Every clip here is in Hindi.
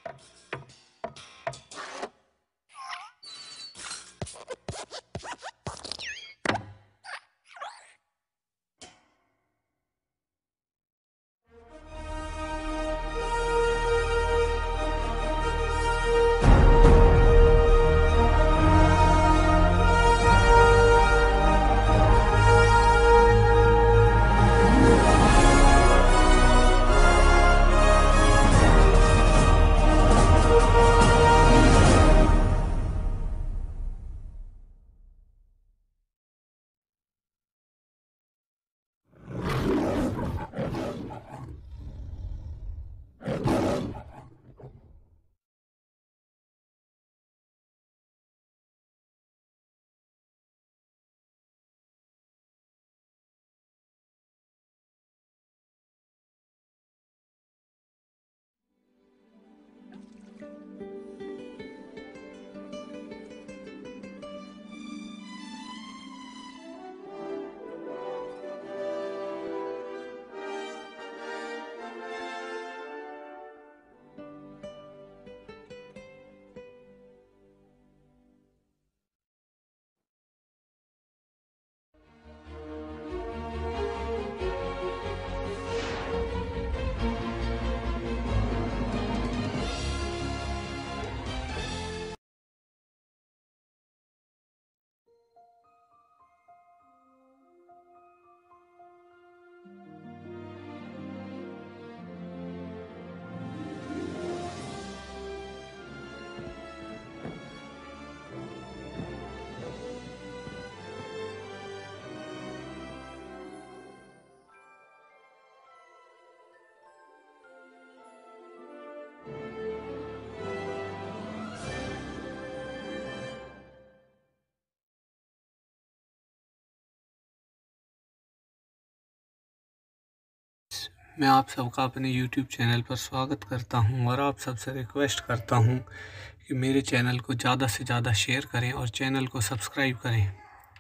मैं आप सबका अपने YouTube चैनल पर स्वागत करता हूं और आप सबसे रिक्वेस्ट करता हूं कि मेरे चैनल को ज़्यादा से ज़्यादा शेयर करें और चैनल को सब्सक्राइब करें।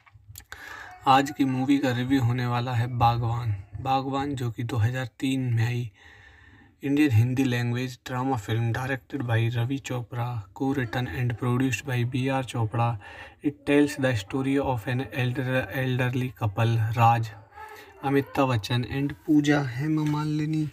आज की मूवी का रिव्यू होने वाला है बागवान, जो कि 2003 में आई Indian Hindi language drama film directed by Ravi Chopra, को written and produced by B.R. Chopra. It tells the story of an elderly couple, Raj, Amitabh Bachchan and Pooja Hemamalini,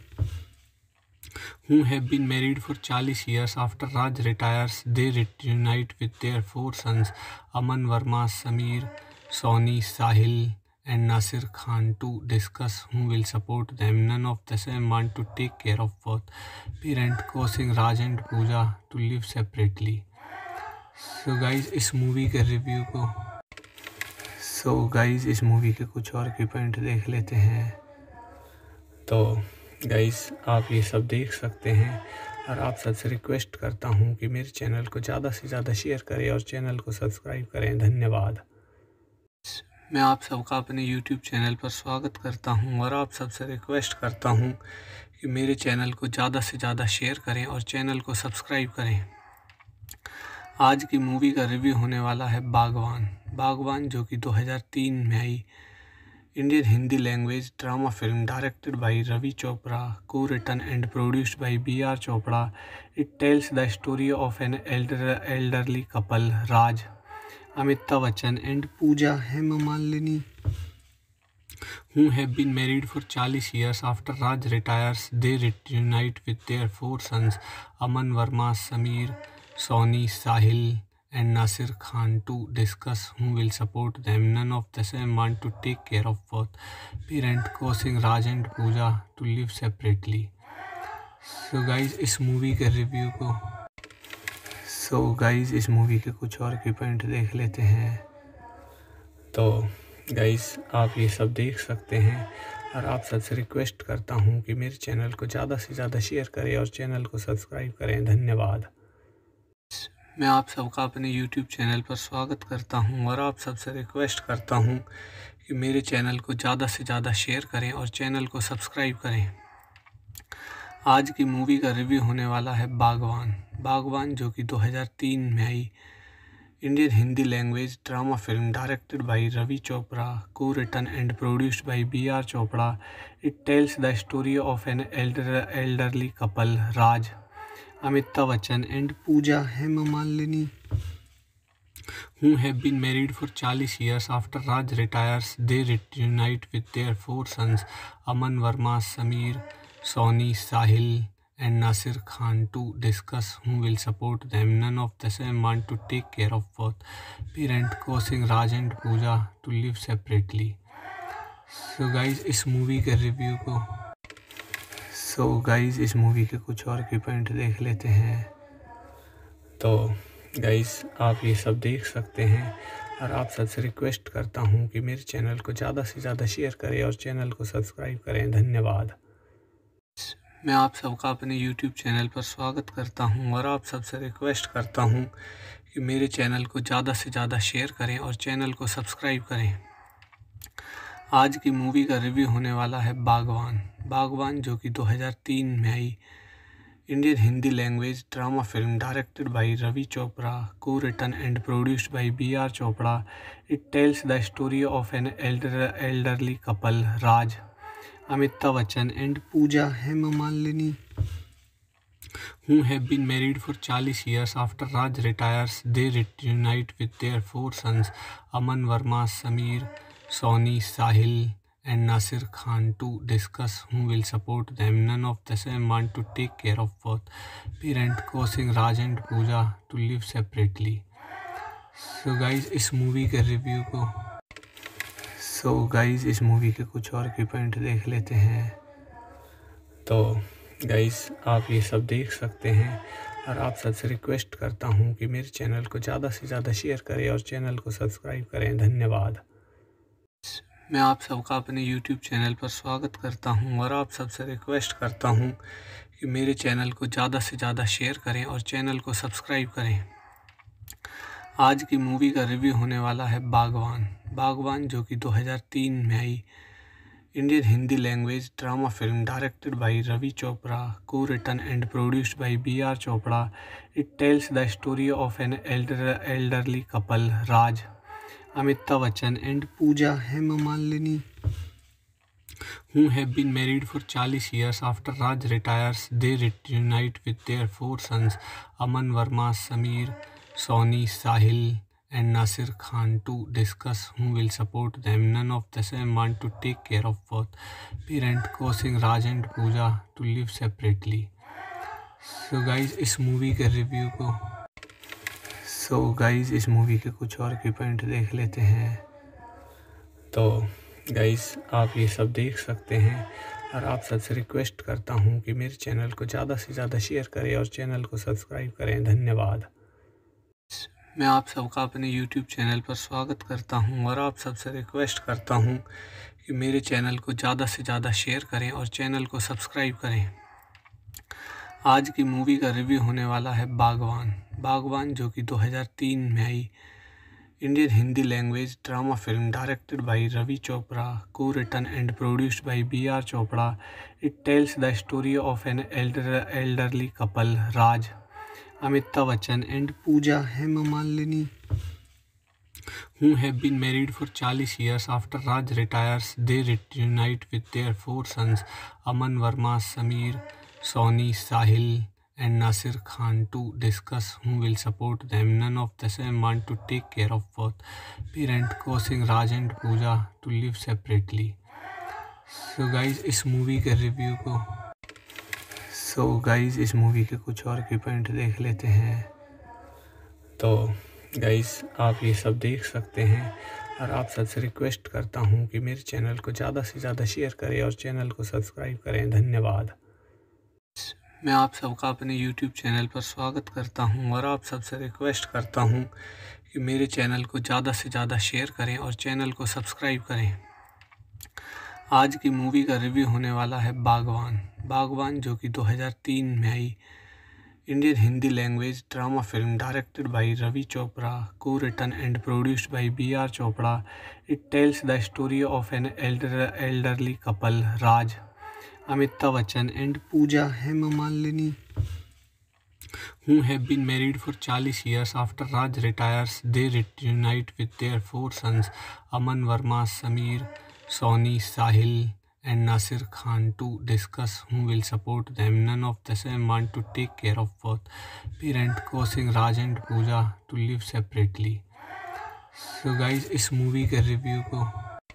who have been married for 40 years. After Raj retires, they reunite with their 4 sons, Aman Verma, Sameer, Sony, Sahil and Nasir Khan, to discuss who will support them. None of them want to take care of both parents, causing Raj and Pooja to live separately. So guys, इस मूवी के कुछ और की पॉइंट देख लेते हैं। तो गाइस, आप ये सब देख सकते हैं और आप सबसे रिक्वेस्ट करता हूँ कि मेरे चैनल को ज़्यादा से ज़्यादा शेयर करें और चैनल को सब्सक्राइब करें। धन्यवाद। मैं आप सबका अपने YouTube चैनल पर स्वागत करता हूँ और आप सबसे रिक्वेस्ट करता हूँ कि मेरे चैनल को ज़्यादा से ज़्यादा शेयर करें और चैनल को सब्सक्राइब करें। आज की मूवी का रिव्यू होने वाला है बागवान, जो कि 2003 में आई Indian Hindi language drama film directed by Ravi Chopra, को written and produced by B.R. Chopra. It tells the story of an elderly couple, Raj, Amitabh Bachchan and Pooja Hemamalini, who have been married for 40 years. After Raj retires, they reunite with their 4 sons, Aman Verma, Sameer, Sony, Sahil and Nasir Khan, to discuss who will support them. None of them want to take care of both parents, causing Raj and Pooja to live separately. So guys, इस मूवी के कुछ और की पॉइंट देख लेते हैं। तो गाइस, आप ये सब देख सकते हैं और आप सबसे रिक्वेस्ट करता हूँ कि मेरे चैनल को ज़्यादा से ज़्यादा शेयर करें और चैनल को सब्सक्राइब करें। धन्यवाद। मैं आप सबका अपने YouTube चैनल पर स्वागत करता हूं और आप सबसे रिक्वेस्ट करता हूं कि मेरे चैनल को ज़्यादा से ज़्यादा शेयर करें और चैनल को सब्सक्राइब करें। आज की मूवी का रिव्यू होने वाला है बागवान, जो कि 2003 में आई Indian Hindi language drama film directed by Ravi Chopra, को written and produced by B.R. Chopra. It tells the story of an elderly couple, Raj, Amitabh Bachchan and Pooja Hemmalini, who have been married for 40 years. After Raj retires, they reunite with their 4 sons, Aman Verma, Sameer, Sony, Sahil and Nasir Khan, to discuss who will support them. None of them want to take care of both parents, causing Raj and Pooja to live separately. So guys, इस मूवी के रिव्यू को इस मूवी के कुछ और की पॉइंट देख लेते हैं। तो गाइस, आप ये सब देख सकते हैं और आप सबसे रिक्वेस्ट करता हूँ कि मेरे चैनल को ज़्यादा से ज़्यादा शेयर करें और चैनल को सब्सक्राइब करें। धन्यवाद। मैं आप सबका अपने YouTube चैनल पर स्वागत करता हूं और आप सबसे रिक्वेस्ट करता हूं कि मेरे चैनल को ज़्यादा से ज़्यादा शेयर करें और चैनल को सब्सक्राइब करें। आज की मूवी का रिव्यू होने वाला है बागवान, जो कि 2003 में आई Indian Hindi language drama film, directed by Ravi Chopra, को written and produced by BR Chopra. It tells the story of an elderly couple, Raj, Amitabh Bachchan and Pooja Hemmalini, who have been married for 40 years. After Raj retires, they reunite with their 4 sons, Aman Verma, Sameer, Sony, Sahil and Nasir Khan, to discuss who will support them. None of them want to take care of both parents, causing Raj and Pooja to live separately. So guys, इस मूवी के रिव्यू को इस मूवी के कुछ और की पॉइंट देख लेते हैं। तो गाइस, आप ये सब देख सकते हैं और आप सबसे रिक्वेस्ट करता हूँ कि मेरे चैनल को ज़्यादा से ज़्यादा शेयर करें और चैनल को सब्सक्राइब करें। धन्यवाद। मैं आप सबका अपने YouTube चैनल पर स्वागत करता हूँ और आप सबसे रिक्वेस्ट करता हूँ कि मेरे चैनल को ज़्यादा से ज़्यादा शेयर करें और चैनल को सब्सक्राइब करें। आज की मूवी का रिव्यू होने वाला है बागवान, जो कि 2003 में आई Indian Hindi language drama film, directed by Ravi Chopra, को written and produced by BR Chopra. It tells the story of an elderly couple, Raj, Amitabh Bachchan and Pooja Hemmalini, who have been married for 40 years. After Raj retires, they reunite with their 4 sons, Aman Verma, Sameer, Sony, Sahil and Nasir Khan, to discuss who will support them. None of them want to take care of both parents, causing Raj and Pooja to live separately. So guys, इस मूवी के रिव्यू को इस मूवी के कुछ और की पॉइंट देख लेते हैं। तो गाइस, आप ये सब देख सकते हैं और आप सबसे रिक्वेस्ट करता हूँ कि मेरे चैनल को ज़्यादा से ज़्यादा शेयर करें और चैनल को सब्सक्राइब करें। धन्यवाद। मैं आप सबका अपने YouTube चैनल पर स्वागत करता हूं और आप सबसे रिक्वेस्ट करता हूं कि मेरे चैनल को ज़्यादा से ज़्यादा शेयर करें और चैनल को सब्सक्राइब करें। आज की मूवी का रिव्यू होने वाला है बागवान, जो कि 2003 में आई Indian Hindi language drama film, directed by Ravi Chopra, को written and produced by BR Chopra. It tells the story of an elderly couple, Raj, Amitabh Bachchan and Pooja Hemmalini, who have been married for 40 years. After Raj retires, they reunite with their 4 sons, Aman Verma, Sameer, Sony, Sahil and Nasir Khan, to discuss who will support them. None of them want to take care of both parents, causing Raj and Pooja to live separately. So guys, इस मूवी के रिव्यू को इस मूवी के कुछ और की पॉइंट देख लेते हैं। तो गाइस, आप ये सब देख सकते हैं और आप सबसे रिक्वेस्ट करता हूँ कि मेरे चैनल को ज़्यादा से ज़्यादा शेयर करें और चैनल को सब्सक्राइब करें। धन्यवाद। मैं आप सबका अपने YouTube चैनल पर स्वागत करता हूँ और आप सबसे रिक्वेस्ट करता हूँ कि मेरे चैनल को ज़्यादा से ज़्यादा शेयर करें और चैनल को सब्सक्राइब करें। आज की मूवी का रिव्यू होने वाला है बागवान, जो कि 2003 में आई Indian Hindi language drama film, directed by Ravi Chopra, को written and produced by BR Chopra. It tells the story of an elderly couple, Raj, Amitabh Bachchan and Pooja Hemmalini, who have been married for 40 years. After Raj retires, they reunite with their 4 sons, Aman Verma, Sameer, Sony, Sahil and Nasir Khan to discuss who will support them. None of them want to take care of both parent, causing Raj and Pooja to live separately. So guys, इस मूवी के रिव्यू को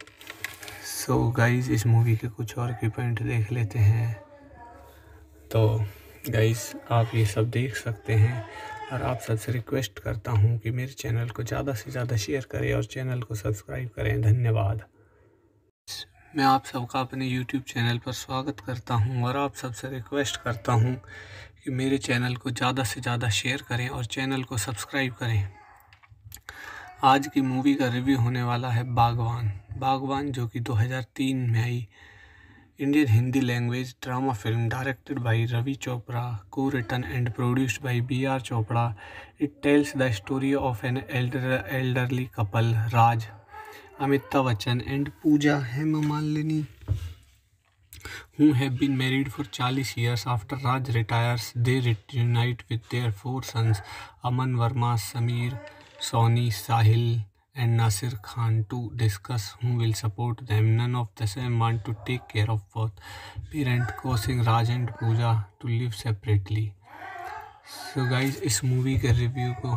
इस मूवी के कुछ और की पॉइंट देख लेते हैं। तो गाइस, आप ये सब देख सकते हैं और आप सबसे रिक्वेस्ट करता हूँ कि मेरे चैनल को ज़्यादा से ज़्यादा शेयर करें और चैनल को सब्सक्राइब करें। धन्यवाद। मैं आप सबका अपने YouTube चैनल पर स्वागत करता हूं और आप सबसे रिक्वेस्ट करता हूं कि मेरे चैनल को ज़्यादा से ज़्यादा शेयर करें और चैनल को सब्सक्राइब करें। आज की मूवी का रिव्यू होने वाला है बागवान, जो कि 2003 में आई Indian Hindi language drama film directed by Ravi Chopra, को written and produced by B.R. Chopra. It tells the story of an elderly couple, Raj, Amitabh Bachchan and Pooja Hemmalini, who have been married for 40 years. After Raj retires, they reunite with their 4 sons, Aman Verma, Sameer, Sony, Sahil and Nasir Khan to discuss who will support them. None of them want to take care of both parent, causing Raj and Pooja to live separately. So guys, इस मूवी के रिव्यू को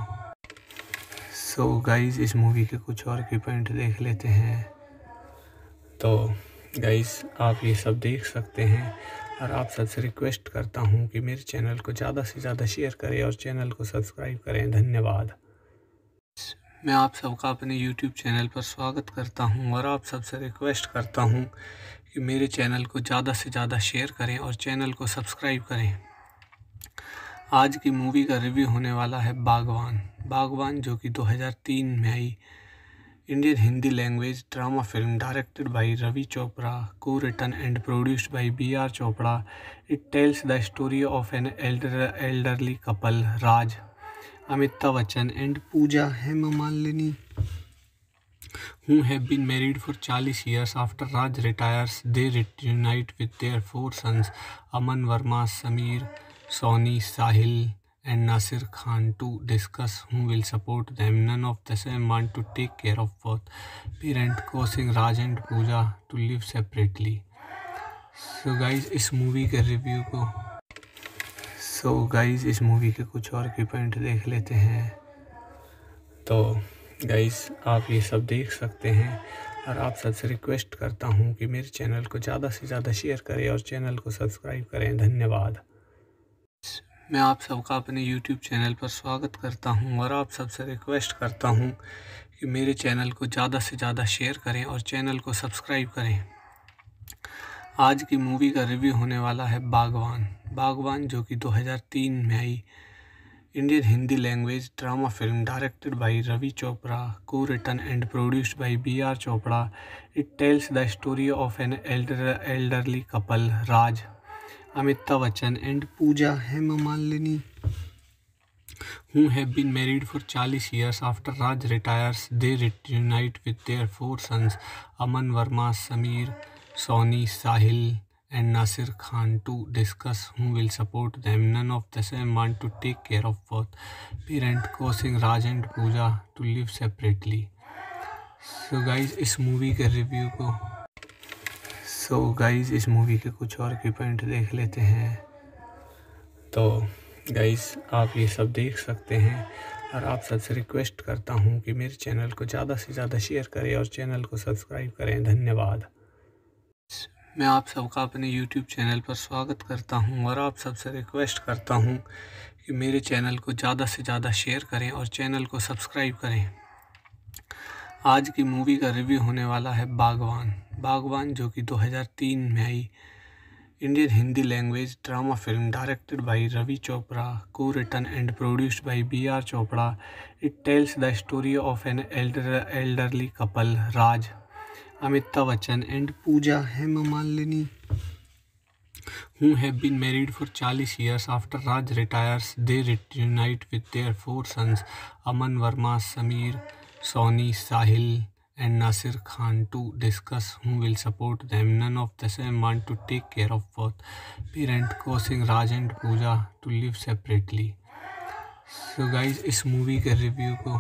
इस मूवी के कुछ और की पॉइंट देख लेते हैं। तो गाइस, आप ये सब देख सकते हैं और आप सबसे रिक्वेस्ट करता हूँ कि मेरे चैनल को ज़्यादा से ज़्यादा शेयर करें और चैनल को सब्सक्राइब करें। धन्यवाद। मैं आप सबका अपने YouTube चैनल पर स्वागत करता हूँ और आप सबसे रिक्वेस्ट करता हूँ कि मेरे चैनल को ज़्यादा से ज़्यादा शेयर करें और चैनल को सब्सक्राइब करें। आज की मूवी का रिव्यू होने वाला है बागवान, जो कि 2003 में आई Indian Hindi language drama film directed by Ravi Chopra, को written and produced by B.R. Chopra. It tells the story of an elderly couple, Raj, Amitabh Bachchan and Pooja Hemmalini, who have been married for 40 years. After Raj retires, they reunite with their 4 sons, Aman Verma, Sameer, Sony, Sahil and Nasir Khan to discuss who will support them. None of them want to take care of both parent, causing Raj and Pooja to live separately. So guys, इस मूवी के रिव्यू को इस मूवी के कुछ और की पॉइंट देख लेते हैं। तो गाइस, आप ये सब देख सकते हैं और आप सबसे रिक्वेस्ट करता हूँ कि मेरे चैनल को ज़्यादा से ज़्यादा शेयर करें और चैनल को सब्सक्राइब करें। धन्यवाद। मैं आप सबका अपने YouTube चैनल पर स्वागत करता हूं और आप सबसे रिक्वेस्ट करता हूं कि मेरे चैनल को ज़्यादा से ज़्यादा शेयर करें और चैनल को सब्सक्राइब करें। आज की मूवी का रिव्यू होने वाला है बागवान, जो कि 2003 में आई Indian Hindi language drama film directed by Ravi Chopra, को written and produced by B.R. Chopra. It tells the story of an elderly couple, Raj, Amitabh Bachchan and Pooja Hemmalini, who have been married for 40 years. After Raj retires, they reunite with their 4 sons, Aman Verma, Sameer, Sony, Sahil and Nasir Khan to discuss who will support them. None of them want to take care of both parent, causing Raj and Pooja to live separately. So guys, इस मूवी के रिव्यू को इस मूवी के कुछ और की पॉइंट देख लेते हैं। तो गाइस, आप ये सब देख सकते हैं और आप सबसे रिक्वेस्ट करता हूँ कि मेरे चैनल को ज़्यादा से ज़्यादा शेयर करें और चैनल को सब्सक्राइब करें। धन्यवाद। मैं आप सबका अपने YouTube चैनल पर स्वागत करता हूँ और आप सबसे रिक्वेस्ट करता हूँ कि मेरे चैनल को ज़्यादा से ज़्यादा शेयर करें और चैनल को सब्सक्राइब करें। आज की मूवी का रिव्यू होने वाला है बागवान, जो कि 2003 में आई Indian Hindi language drama film directed by Ravi Chopra, को written and produced by B.R. Chopra. It tells the story of an elderly couple, Raj, Amitabh Bachchan and Pooja Hemmalini, who have been married for 40 years. After Raj retires, they reunite with their 4 sons, Aman Verma, Sameer, Sony, Sahil and Nasir Khan to discuss who will support them. None of them want to take care of both parent, causing Raj and Pooja to live separately. So guys, इस मूवी के रिव्यू को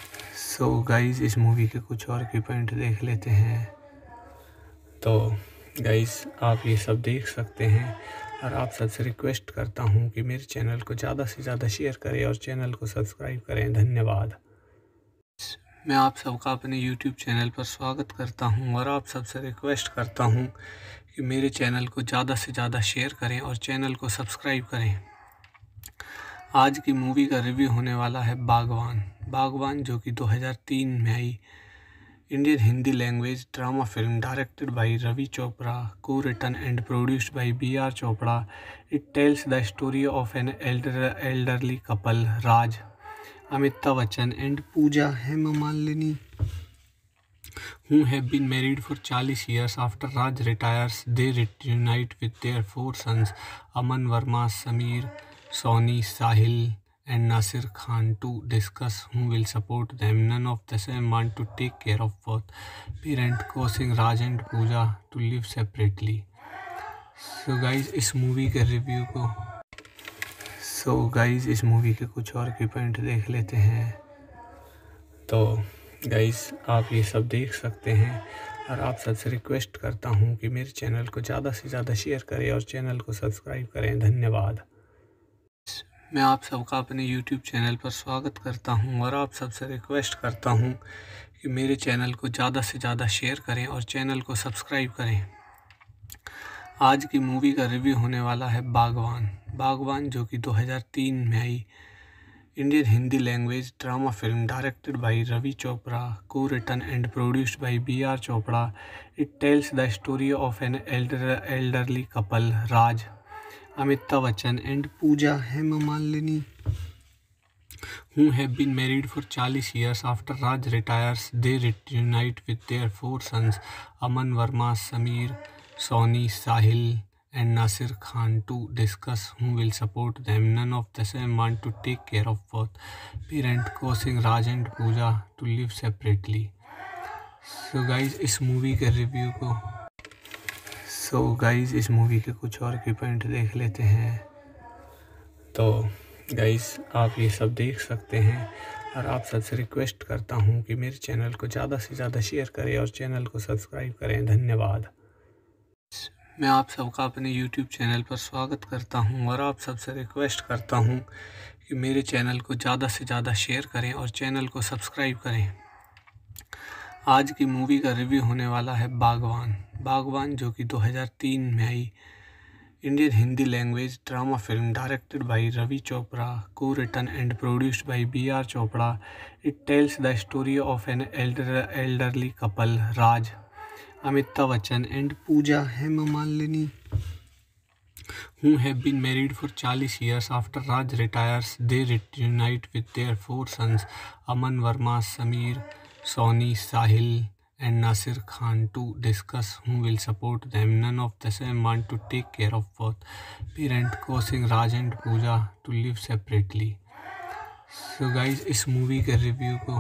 इस मूवी के कुछ और की पॉइंट देख लेते हैं। तो गाइस आप ये सब देख सकते हैं और आप सबसे रिक्वेस्ट करता हूँ कि मेरे चैनल को ज़्यादा से ज़्यादा शेयर करें और चैनल को सब्सक्राइब करें। धन्यवाद। मैं आप सबका अपने YouTube चैनल पर स्वागत करता हूं और आप सबसे रिक्वेस्ट करता हूं कि मेरे चैनल को ज़्यादा से ज़्यादा शेयर करें और चैनल को सब्सक्राइब करें। आज की मूवी का रिव्यू होने वाला है बागवान। बागवान जो कि 2003 में आई Indian Hindi language drama film directed by Ravi Chopra, को written and produced by B.R. Chopra. It tells the story of an elderly couple, Raj, Amitabh Bachchan and Pooja Hemamalini, who have been married for 40 years. After Raj retires, they reunite with their 4 sons, Aman Verma, Sameer, Sony, Sahil and Nasir Khan, to discuss who will support them. None of them want to take care of both parents, causing Raj and Pooja to live separately. So guys, इस मूवी के रिव्यू को इस मूवी के कुछ और की पॉइंट देख लेते हैं। तो गाइस आप ये सब देख सकते हैं और आप सबसे रिक्वेस्ट करता हूँ कि मेरे चैनल को ज़्यादा से ज़्यादा शेयर करें और चैनल को सब्सक्राइब करें। धन्यवाद। मैं आप सबका अपने YouTube चैनल पर स्वागत करता हूं और आप सबसे रिक्वेस्ट करता हूं कि मेरे चैनल को ज़्यादा से ज़्यादा शेयर करें और चैनल को सब्सक्राइब करें। आज की मूवी का रिव्यू होने वाला है बागवान। बागवान जो कि 2003 में आई Indian Hindi language drama film directed by Ravi Chopra, को written and produced by B.R. Chopra. It tells the story of an elderly couple, Raj, Amitabh Bachchan and Pooja Hemamalini, who have been married for 40 years. After Raj retires, they reunite with their 4 sons, Aman Verma, Sameer, Sony, Sahil and Nasir Khan, to discuss who will support them. None of them want to take care of both parents, causing Raj and Pooja to live separately. So guys, इस मूवी के रिव्यू को इस मूवी के कुछ और की पॉइंट देख लेते हैं। तो गाइस आप ये सब देख सकते हैं और आप सबसे रिक्वेस्ट करता हूँ कि मेरे चैनल को ज़्यादा से ज़्यादा शेयर करें और चैनल को सब्सक्राइब करें। धन्यवाद। मैं आप सबका अपने YouTube चैनल पर स्वागत करता हूं और आप सबसे रिक्वेस्ट करता हूं कि मेरे चैनल को ज़्यादा से ज़्यादा शेयर करें और चैनल को सब्सक्राइब करें। आज की मूवी का रिव्यू होने वाला है बागवान। बागवान जो कि 2003 में आई Indian Hindi language drama film directed by Ravi Chopra, को written and produced by B.R. Chopra. It tells the story of an elderly couple, Raj, Amitabh Bachchan and Pooja Hemamalini, who have been married for 40 years. After Raj retires, they reunite with their 4 sons, Aman Verma, Sameer, Sony, Sahil and Nasir Khan, to discuss who will support them. None of them want to take care of both parents, causing Raj and Pooja to live separately. So guys, इस मूवी के रिव्यू को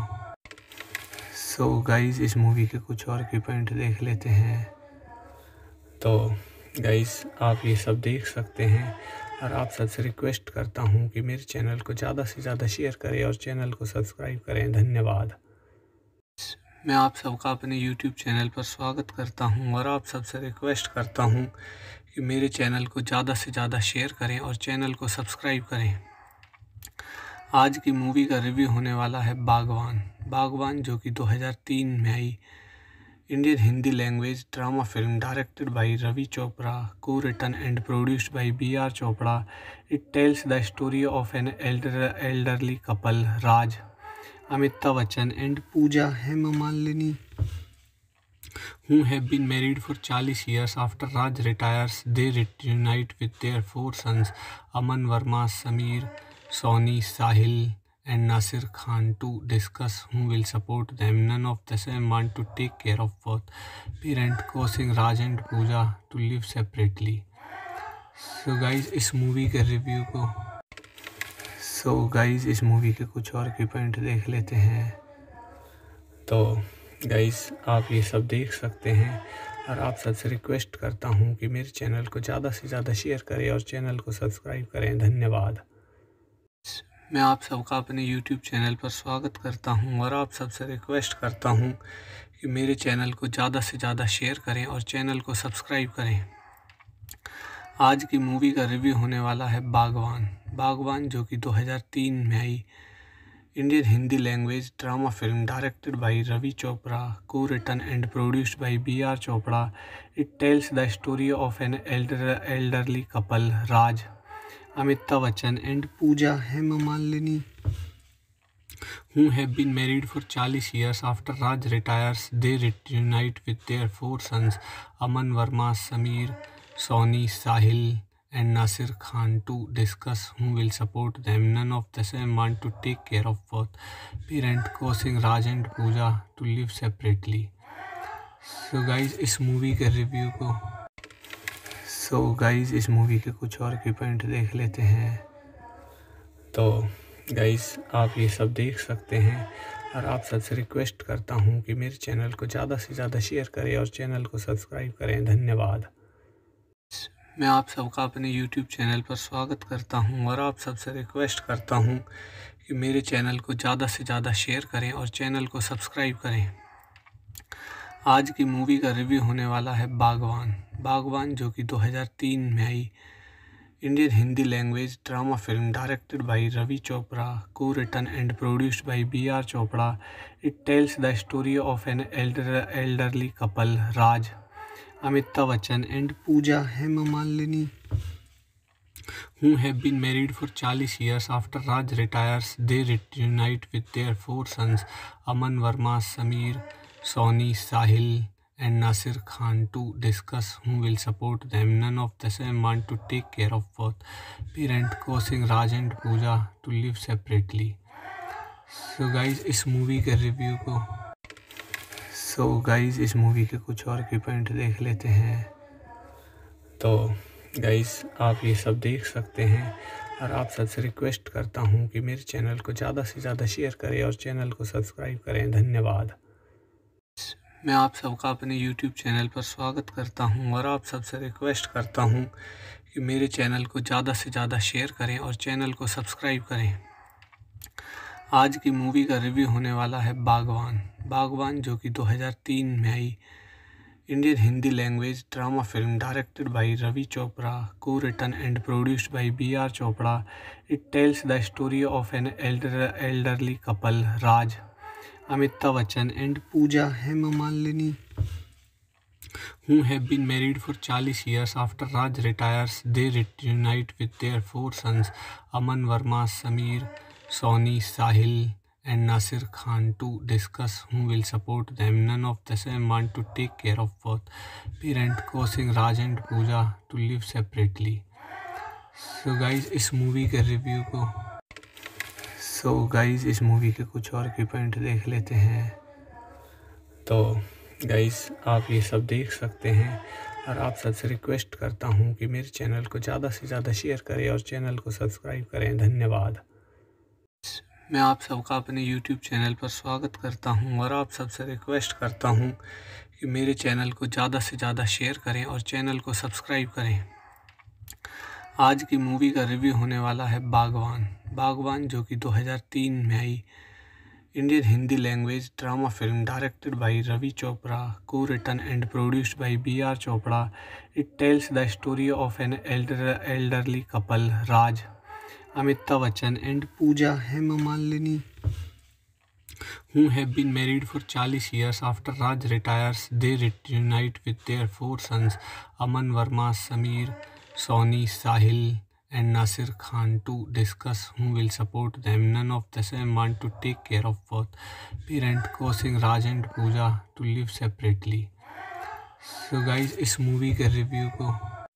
इस मूवी के कुछ और की पॉइंट देख लेते हैं। तो गाइस आप ये सब देख सकते हैं और आप सबसे रिक्वेस्ट करता हूँ कि मेरे चैनल को ज़्यादा से ज़्यादा शेयर करें और चैनल को सब्सक्राइब करें। धन्यवाद। मैं आप सबका अपने YouTube चैनल पर स्वागत करता हूं और आप सबसे रिक्वेस्ट करता हूं कि मेरे चैनल को ज़्यादा से ज़्यादा शेयर करें और चैनल को सब्सक्राइब करें। आज की मूवी का रिव्यू होने वाला है बागवान। बागवान जो कि 2003 में आई Indian Hindi language drama film directed by Ravi Chopra, को written and produced by B.R. Chopra. It tells the story of an elderly couple, Raj, Amitabh Bachchan and Pooja Hemamalini, who have been married for 40 years. After Raj retires, they reunite with their 4 sons, Aman Verma, Sameer, Sony, Sahil and Nasir Khan, to discuss who will support them. None of them want to take care of both parents, causing Raj and Pooja to live separately. So guys, इस मूवी के रिव्यू को इस मूवी के कुछ और की पॉइंट देख लेते हैं। तो गाइस आप ये सब देख सकते हैं और आप सबसे रिक्वेस्ट करता हूँ कि मेरे चैनल को ज़्यादा से ज़्यादा शेयर करें और चैनल को सब्सक्राइब करें। धन्यवाद। मैं आप सबका अपने YouTube चैनल पर स्वागत करता हूं और आप सबसे रिक्वेस्ट करता हूं कि मेरे चैनल को ज़्यादा से ज़्यादा शेयर करें और चैनल को सब्सक्राइब करें। आज की मूवी का रिव्यू होने वाला है बागवान। बागवान जो कि 2003 में आई Indian Hindi language drama film directed by Ravi Chopra, को written and produced by B.R. Chopra. It tells the story of an elderly couple, Raj, Amitabh Bachchan and Pooja Hemamalini, who have been married for 40 years. After Raj retires, they reunite with their 4 sons, Aman Verma, Sameer, Soni, Sahil and Nasir Khan, to discuss who will support them. None of them want to take care of both parents, causing Raj and Pooja to live separately. So guys, इस मूवी के रिव्यू को इस मूवी के कुछ और की पॉइंट देख लेते हैं। तो गाइस, आप ये सब देख सकते हैं और आप सबसे रिक्वेस्ट करता हूँ कि मेरे चैनल को ज़्यादा से ज़्यादा शेयर करें और चैनल को सब्सक्राइब करें। धन्यवाद। मैं आप सबका अपने YouTube चैनल पर स्वागत करता हूं और आप सबसे रिक्वेस्ट करता हूं कि मेरे चैनल को ज़्यादा से ज़्यादा शेयर करें और चैनल को सब्सक्राइब करें। आज की मूवी का रिव्यू होने वाला है बागवान। बागवान जो कि 2003 में आई Indian Hindi language drama film directed by Ravi Chopra, को written and produced by B.R. Chopra. It tells the story of an elderly couple, Raj, Amitabh Bachchan and Pooja Hemamalini, who have been married for 40 years. After Raj retires, they reunite with their 4 sons, Aman Verma, Sameer, Soni, Sahil and Nasir Khan, to discuss who will support them. None of them want to take care of both parents, causing Raj and Pooja to live separately. So guys, इस मूवी के रिव्यू को इस मूवी के कुछ और की पॉइंट देख लेते हैं। तो गाइस, आप ये सब देख सकते हैं और आप सबसे रिक्वेस्ट करता हूँ कि मेरे चैनल को ज़्यादा से ज़्यादा शेयर करें और चैनल को सब्सक्राइब करें। धन्यवाद। मैं आप सबका अपने YouTube चैनल पर स्वागत करता हूं और आप सबसे रिक्वेस्ट करता हूं कि मेरे चैनल को ज़्यादा से ज़्यादा शेयर करें और चैनल को सब्सक्राइब करें। आज की मूवी का रिव्यू होने वाला है बागवान। बागवान जो कि 2003 में आई Indian Hindi language drama film directed by Ravi Chopra, को written and produced by B.R. Chopra. It tells the story of an elderly couple, Raj, Amitabh Bachchan and Pooja Hemamalini, who have been married for 40 years. After Raj retires, they reunite with their 4 sons, Aman Verma, Sameer, Soni, Sahil and Nasir Khan, to discuss who will support them. None of them want to take care of both parents, causing Raj and Pooja to live separately. So guys, इस मूवी के रिव्यू को इस मूवी के कुछ और की पॉइंट देख लेते हैं। तो गाइस, आप ये सब देख सकते हैं और आप सबसे रिक्वेस्ट करता हूँ कि मेरे चैनल को ज़्यादा से ज़्यादा शेयर करें और चैनल को सब्सक्राइब करें। धन्यवाद। मैं आप सबका अपने YouTube चैनल पर स्वागत करता हूं और आप सबसे रिक्वेस्ट करता हूं कि मेरे चैनल को ज़्यादा से ज़्यादा शेयर करें और चैनल को सब्सक्राइब करें। आज की मूवी का रिव्यू होने वाला है बागवान। बागवान जो कि 2003 में आई Indian Hindi language drama film directed by Ravi Chopra, को written and produced by B.R. Chopra. It tells the story of an elderly couple, Raj, Amitabh Bachchan and Pooja Hemamalini, who have been married for 40 years. After Raj retires, they reunite with their 4 sons, Aman Verma, Sameer, Soni, Sahil and Nasir Khan, to discuss who will support them. None of them want to take care of both parents, causing Raj and Pooja to live separately. So guys, इस मूवी के रिव्यू को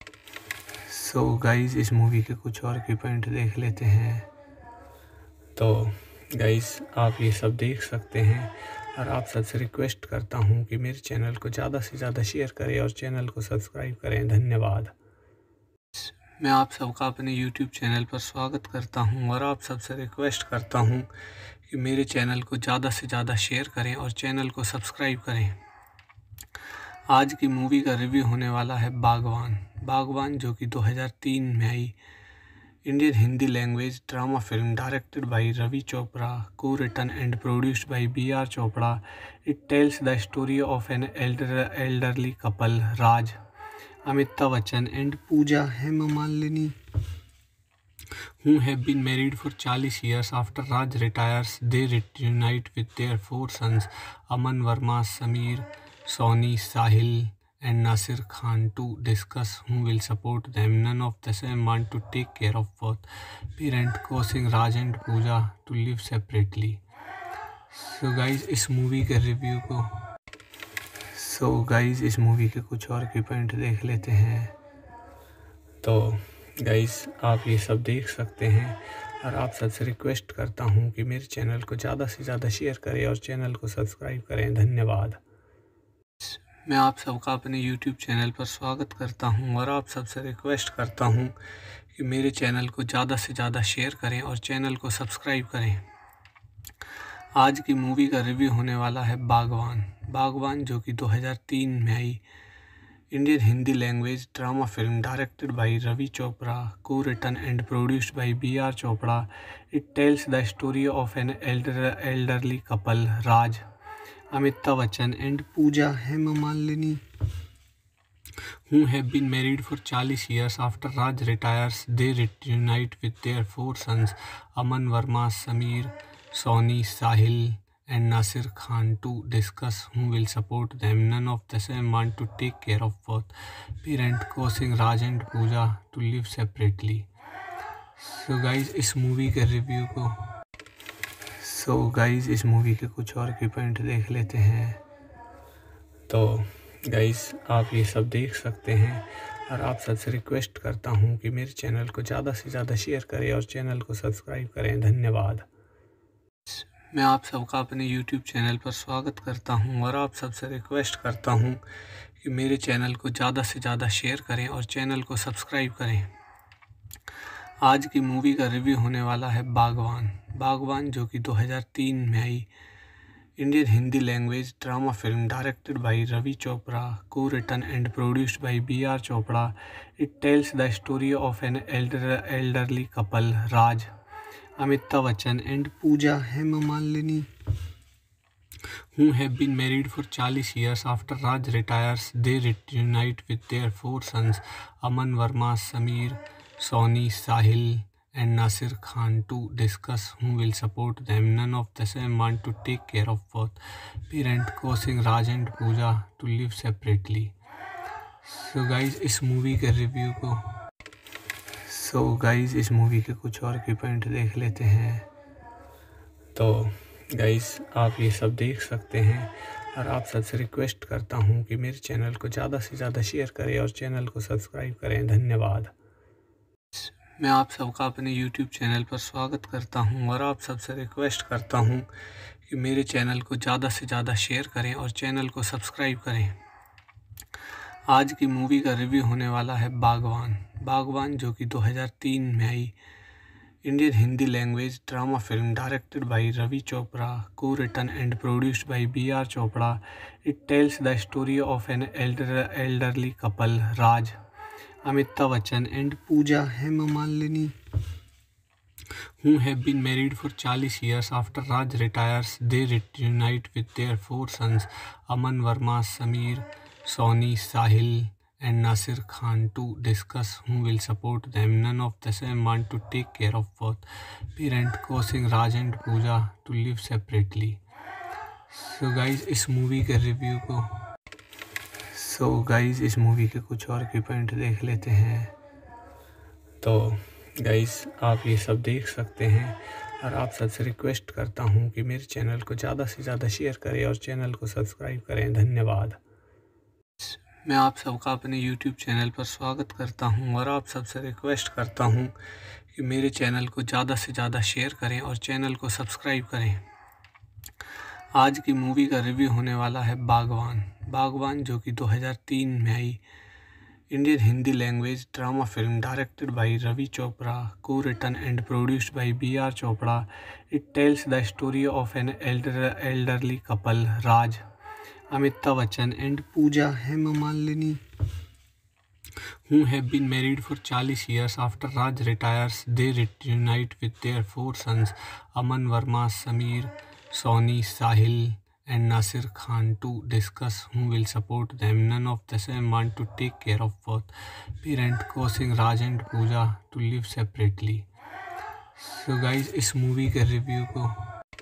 इस मूवी के कुछ और की पॉइंट देख लेते हैं। तो गाइस, आप ये सब देख सकते हैं और आप सबसे रिक्वेस्ट करता हूँ कि मेरे चैनल को ज़्यादा से ज़्यादा शेयर करें और चैनल को सब्सक्राइब करें। धन्यवाद। मैं आप सबका अपने YouTube चैनल पर स्वागत करता हूं और आप सबसे रिक्वेस्ट करता हूं कि मेरे चैनल को ज़्यादा से ज़्यादा शेयर करें और चैनल को सब्सक्राइब करें। आज की मूवी का रिव्यू होने वाला है बागवान। बागवान जो कि 2003 में आई Indian Hindi language drama film directed by Ravi Chopra, co-written and produced by B.R. Chopra. It tells the story of an elderly couple, Raj, Amitabh Bachchan and Pooja Hemamalini, who have been married for 40 years. After Raj retires, they reunite with their 4 sons, Aman Verma, Sameer, Soni, Sahil, and Nasir Khan to discuss who will support them. None of them want to take care of both parents, causing Raj and Pooja to live separately. So guys, इस मूवी के रिव्यू को इस मूवी के कुछ और की पॉइंट देख लेते हैं। तो गाइस, आप ये सब देख सकते हैं और आप सबसे रिक्वेस्ट करता हूँ कि मेरे चैनल को ज़्यादा से ज़्यादा शेयर करें और चैनल को सब्सक्राइब करें। धन्यवाद। मैं आप सबका अपने YouTube चैनल पर स्वागत करता हूं और आप सबसे रिक्वेस्ट करता हूं कि मेरे चैनल को ज़्यादा से ज़्यादा शेयर करें और चैनल को सब्सक्राइब करें। आज की मूवी का रिव्यू होने वाला है बागवान, जो कि 2003 में आई Indian Hindi language drama film directed by Ravi Chopra, co-written and produced by B.R. Chopra. It tells the story of an elderly couple, Raj, Amitabh Bachchan and Pooja Hemamalini, who have been married for 40 years. After Raj retires, they reunite with their 4 sons, Aman Verma, Sameer, Soni, Sahil, and Nasir Khan to discuss who will support them. None of them want to take care of both parents, causing Raj and Pooja to live separately. So guys, इस मूवी के रिव्यू को इस मूवी के कुछ और की पॉइंट देख लेते हैं। तो गाइस, आप ये सब देख सकते हैं और आप सबसे रिक्वेस्ट करता हूँ कि मेरे चैनल को ज़्यादा से ज़्यादा शेयर करें और चैनल को सब्सक्राइब करें। धन्यवाद। मैं आप सबका अपने YouTube चैनल पर स्वागत करता हूं और आप सबसे रिक्वेस्ट करता हूं कि मेरे चैनल को ज़्यादा से ज़्यादा शेयर करें और चैनल को सब्सक्राइब करें। आज की मूवी का रिव्यू होने वाला है बागवान, जो कि 2003 में आई Indian Hindi language drama film directed by Ravi Chopra, co-written and produced by B.R. Chopra. It tells the story of an elderly couple, Raj, Amitabh Bachchan and Pooja Hemamalini, who have been married for 40 years. After Raj retires, they reunite with their 4 sons, Aman Verma, Sameer, Soni, Sahil, and Nasir Khan to discuss who will support them. None of them want to take care of both parents, causing Raj and Pooja to live separately. So guys, इस मूवी के रिव्यू को इस मूवी के कुछ और की पॉइंट देख लेते हैं। तो गाइस, आप ये सब देख सकते हैं और आप सबसे रिक्वेस्ट करता हूँ कि मेरे चैनल को ज़्यादा से ज़्यादा शेयर करें और चैनल को सब्सक्राइब करें। धन्यवाद। मैं आप सबका अपने YouTube चैनल पर स्वागत करता हूँ और आप सबसे रिक्वेस्ट करता हूँ कि मेरे चैनल को ज़्यादा से ज़्यादा शेयर करें और चैनल को सब्सक्राइब करें। आज की मूवी का रिव्यू होने वाला है बागवान, जो कि 2003 में आई Indian Hindi language drama film directed by Ravi Chopra, co-written and produced by B.R. Chopra. It tells the story of an elderly couple, Raj, Amitabh Bachchan and Pooja Hemamalini, who have been married for 40 years. After Raj retires, they reunite with their 4 sons, Aman Verma, Sameer, Soni, Sahil, and Nasir Khan to discuss who will support them. None of them want to take care of both parents, causing Raj and Pooja to live separately. So guys, इस मूवी के रिव्यू को इस मूवी के कुछ और की पॉइंट देख लेते हैं। तो गाइस, आप ये सब देख सकते हैं और आप सबसे रिक्वेस्ट करता हूँ कि मेरे चैनल को ज़्यादा से ज़्यादा शेयर करें और चैनल को सब्सक्राइब करें। धन्यवाद। मैं आप सबका अपने YouTube चैनल पर स्वागत करता हूं और आप सबसे रिक्वेस्ट करता हूं कि मेरे चैनल को ज़्यादा से ज़्यादा शेयर करें और चैनल को सब्सक्राइब करें। आज की मूवी का रिव्यू होने वाला है बागवान, जो कि 2003 में आई Indian Hindi language drama film directed by Ravi Chopra, co-written and produced by B.R. Chopra. It tells the story of an elderly couple, Raj, Amitabh Bachchan and Pooja Hemamalini, who have been married for 40 years. After Raj retires, they reunite with their 4 sons, Aman Verma, Sameer, Soni, Sahil, and Nasir Khan to discuss who will support them. None of them want to take care of both parents, causing Raj and Pooja to live separately. So guys, इस मूवी के रिव्यू को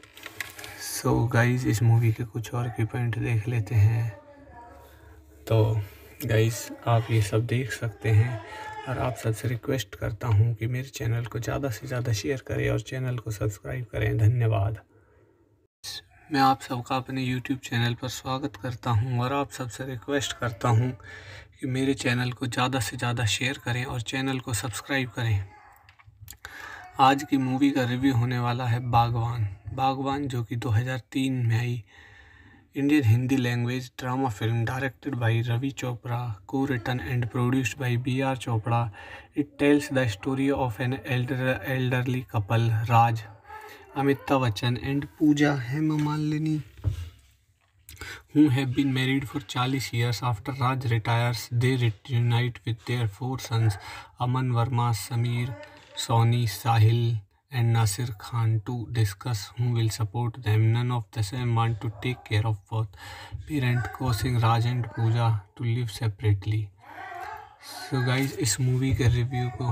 इस मूवी के कुछ और की पॉइंट देख लेते हैं। तो गाइस, आप ये सब देख सकते हैं और आप सबसे रिक्वेस्ट करता हूँ कि मेरे चैनल को ज़्यादा से ज़्यादा शेयर करें और चैनल को सब्सक्राइब करें। धन्यवाद। मैं आप सबका अपने YouTube चैनल पर स्वागत करता हूं और आप सबसे रिक्वेस्ट करता हूं कि मेरे चैनल को ज़्यादा से ज़्यादा शेयर करें और चैनल को सब्सक्राइब करें। आज की मूवी का रिव्यू होने वाला है बागवान, जो कि 2003 में आई Indian Hindi language drama film directed by Ravi Chopra, को written and produced by BR Chopra. It tells the story of an elderly couple, Raj, Amitabh Bachchan and Pooja Hemmalini, who have been married for 40 years. After Raj retires, they reunite with their 4 sons, Aman Verma, Sameer, Soni, Sahil, and Nasir Khan to discuss who will support them. None of them want to take care of both parents, causing Raj and Pooja to live separately. So guys, इस मूवी के रिव्यू को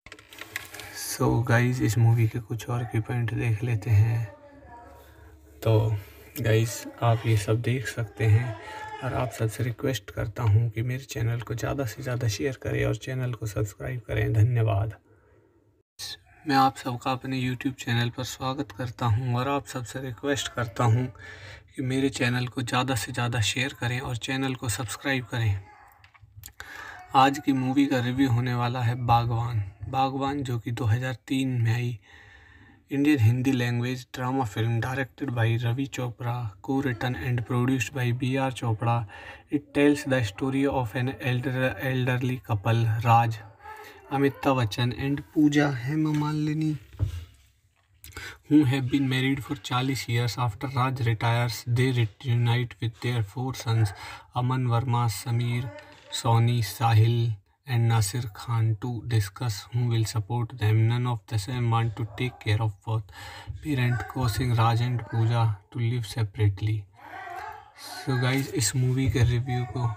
इस मूवी के कुछ और की पॉइंट देख लेते हैं। तो गाइस, आप ये सब देख सकते हैं और आप सबसे रिक्वेस्ट करता हूँ कि मेरे चैनल को ज़्यादा से ज़्यादा शेयर करें और चैनल को सब्सक्राइब करें। धन्यवाद। मैं आप सबका अपने YouTube चैनल पर स्वागत करता हूं और आप सबसे रिक्वेस्ट करता हूं कि मेरे चैनल को ज़्यादा से ज़्यादा शेयर करें और चैनल को सब्सक्राइब करें। आज की मूवी का रिव्यू होने वाला है बागवान, जो कि 2003 में आई Indian Hindi language drama film directed by Ravi Chopra, को written and produced by BR Chopra. It tells the story of an elderly couple, Raj, Amitabh Bachchan and Pooja Hemmalini, who have been married for 40 years. After Raj retires, they reunite with their 4 sons, Aman Verma, Sameer, Soni, Sahil, and Nasir Khan to discuss who will support them. None of them want to take care of both parents, causing Raj and Pooja to live separately. So guys, इस मूवी के रिव्यू को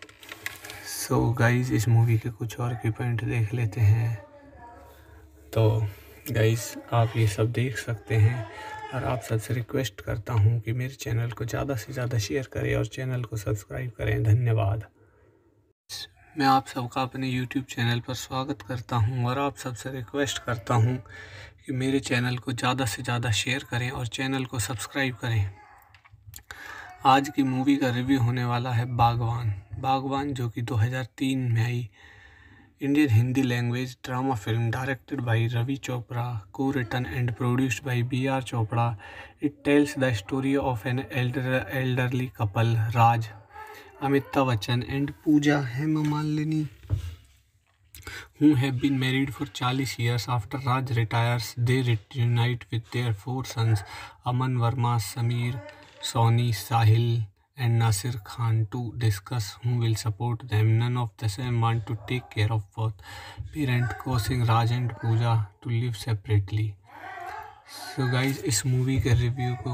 इस मूवी के कुछ और की पॉइंट देख लेते हैं। तो गाइस, आप ये सब देख सकते हैं और आप सबसे रिक्वेस्ट करता हूँ कि मेरे चैनल को ज़्यादा से ज़्यादा शेयर करें और चैनल को सब्सक्राइब करें। धन्यवाद। मैं आप सबका अपने YouTube चैनल पर स्वागत करता हूँ और आप सबसे रिक्वेस्ट करता हूँ कि मेरे चैनल को ज़्यादा से ज़्यादा शेयर करें और चैनल को सब्सक्राइब करें। आज की मूवी का रिव्यू होने वाला है बागवान, जो कि 2003 में आई Indian Hindi language drama film directed by Ravi Chopra, को written and produced by BR Chopra. It tells the story of an elderly couple, Raj, Amitabh Bachchan and Pooja Hemmalini, who have been married for 40 years. After Raj retires, they reunite with their 4 sons, Aman Verma, Sameer, Soni, Sahil, and Nasir Khan to discuss who will support them. None of them want to take care of both parents, causing Raj and Pooja to live separately. So guys, इस मूवी के रिव्यू को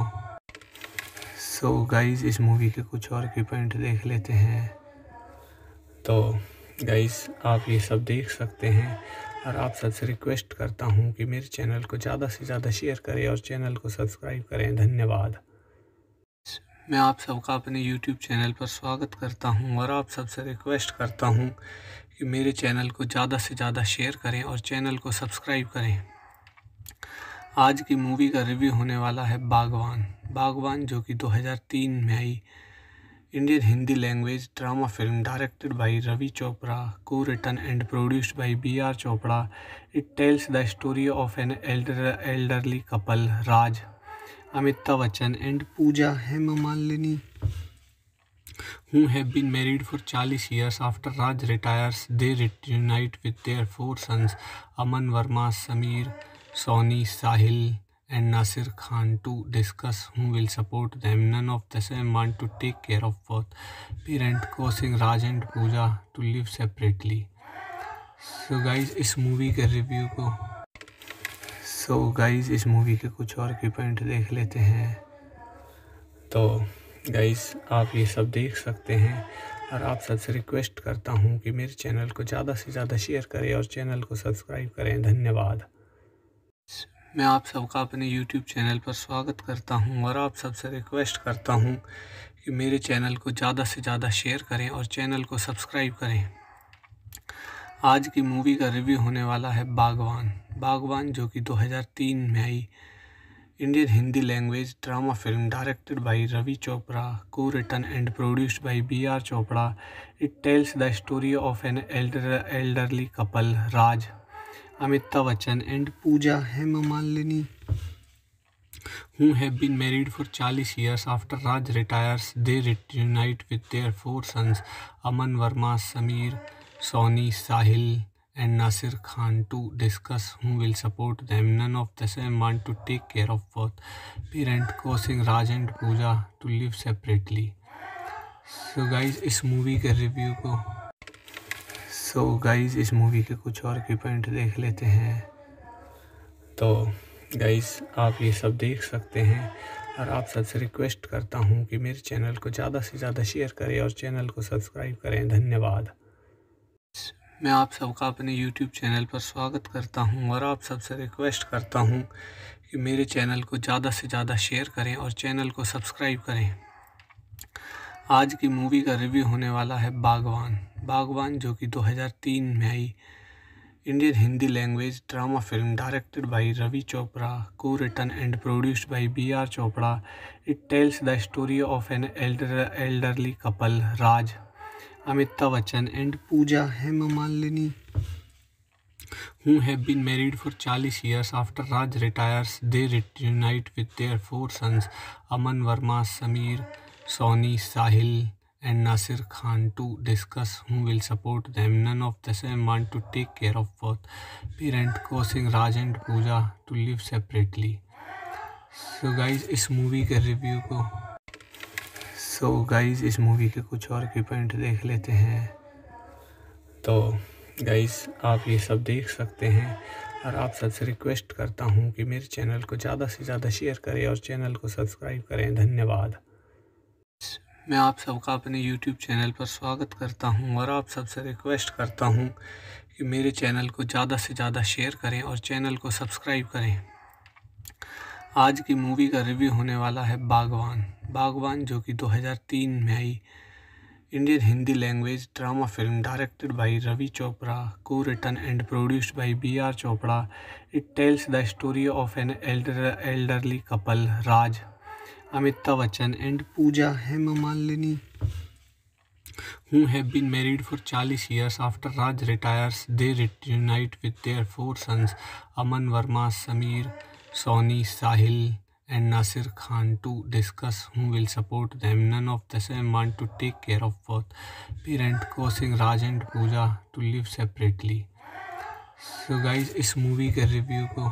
इस मूवी के कुछ और की पॉइंट देख लेते हैं। तो गाइस, आप ये सब देख सकते हैं और आप सबसे रिक्वेस्ट करता हूँ कि मेरे चैनल को ज़्यादा से ज़्यादा शेयर करें और चैनल को सब्सक्राइब करें। धन्यवाद। मैं आप सबका अपने YouTube चैनल पर स्वागत करता हूं और आप सबसे रिक्वेस्ट करता हूं कि मेरे चैनल को ज़्यादा से ज़्यादा शेयर करें और चैनल को सब्सक्राइब करें। आज की मूवी का रिव्यू होने वाला है बागवान, जो कि 2003 में आई Indian Hindi language drama film directed by Ravi Chopra, को written and produced by BR Chopra. It tells the story of an elderly couple, Raj, Amitabh Bachchan and Pooja Hemmalini, who have been married for 40 years. After Raj retires, they reunite with their 4 sons, Aman Verma, Sameer, Soni, Sahil, and Nasir Khan to discuss who will support them. None of them want to take care of both parents, causing Raj and Pooja to live separately. So guys इस मूवी के रिव्यू को इस मूवी के कुछ और की पॉइंट देख लेते हैं। तो गाइज आप ये सब देख सकते हैं और आप सबसे रिक्वेस्ट करता हूँ कि मेरे चैनल को ज़्यादा से ज़्यादा शेयर करें और चैनल को सब्सक्राइब करें। धन्यवाद। मैं आप सबका अपने YouTube चैनल पर स्वागत करता हूं और आप सबसे रिक्वेस्ट करता हूं कि मेरे चैनल को ज़्यादा से ज़्यादा शेयर करें और चैनल को सब्सक्राइब करें। आज की मूवी का रिव्यू होने वाला है बागवान, जो कि 2003 में आई Indian Hindi language drama film directed by Ravi Chopra, को written and produced by B.R. Chopra. It tells the story of an elderly couple, Raj, Amitabh Bachchan and Pooja Hemmalini, who have been married for 40 years. After Raj retires, they reunite with their 4 sons, Aman Verma, Sameer, Soni, Sahil and Nasir Khan, to discuss who will support them. None of them want to take care of both parents, causing Raj and Pooja to live separately. So guys इस मूवी के रिव्यू को इस मूवी के कुछ और की पॉइंट देख लेते हैं। तो गाइस आप ये सब देख सकते हैं और आप सबसे रिक्वेस्ट करता हूँ कि मेरे चैनल को ज़्यादा से ज़्यादा शेयर करें और चैनल को सब्सक्राइब करें। धन्यवाद। मैं आप सबका अपने YouTube चैनल पर स्वागत करता हूँ और आप सबसे रिक्वेस्ट करता हूँ कि मेरे चैनल को ज़्यादा से ज़्यादा शेयर करें और चैनल को सब्सक्राइब करें। आज की मूवी का रिव्यू होने वाला है बागवान, जो कि 2003 में आई Indian Hindi language drama film directed by Ravi Chopra, को written and produced by B.R. Chopra. It tells the story of an elderly couple, Raj, Amitabh Bachchan and Pooja Hemmalini, who have been married for 40 years. After Raj retires, they reunite with their 4 sons, Aman Verma, Sameer, Soni, Sahil and Nasir Khan, to discuss who will support them. None of them want to take care of both parents, causing Raj and Pooja to live separately. So guys इस मूवी के रिव्यू को इस मूवी के कुछ और की पॉइंट देख लेते हैं। तो गाइस आप ये सब देख सकते हैं और आप सबसे रिक्वेस्ट करता हूँ कि मेरे चैनल को ज़्यादा से ज़्यादा शेयर करें और चैनल को सब्सक्राइब करें। धन्यवाद। मैं आप सबका अपने YouTube चैनल पर स्वागत करता हूं और आप सबसे रिक्वेस्ट करता हूं कि मेरे चैनल को ज़्यादा से ज़्यादा शेयर करें और चैनल को सब्सक्राइब करें। आज की मूवी का रिव्यू होने वाला है बागवान, जो कि 2003 में आई Indian Hindi language drama film directed by Ravi Chopra, को written and produced by B.R. Chopra. It tells the story of an elderly couple, Raj, Amitabh Bachchan and Pooja Hemmalini, who have been married for 40 years. After Raj retires, they reunite with their 4 sons, Aman Verma, Sameer, Soni, Sahil and Nasir Khan, to discuss who will support them. None of them want to take care of both parents, causing Raj and Pooja to live separately. So guys इस मूवी के रिव्यू को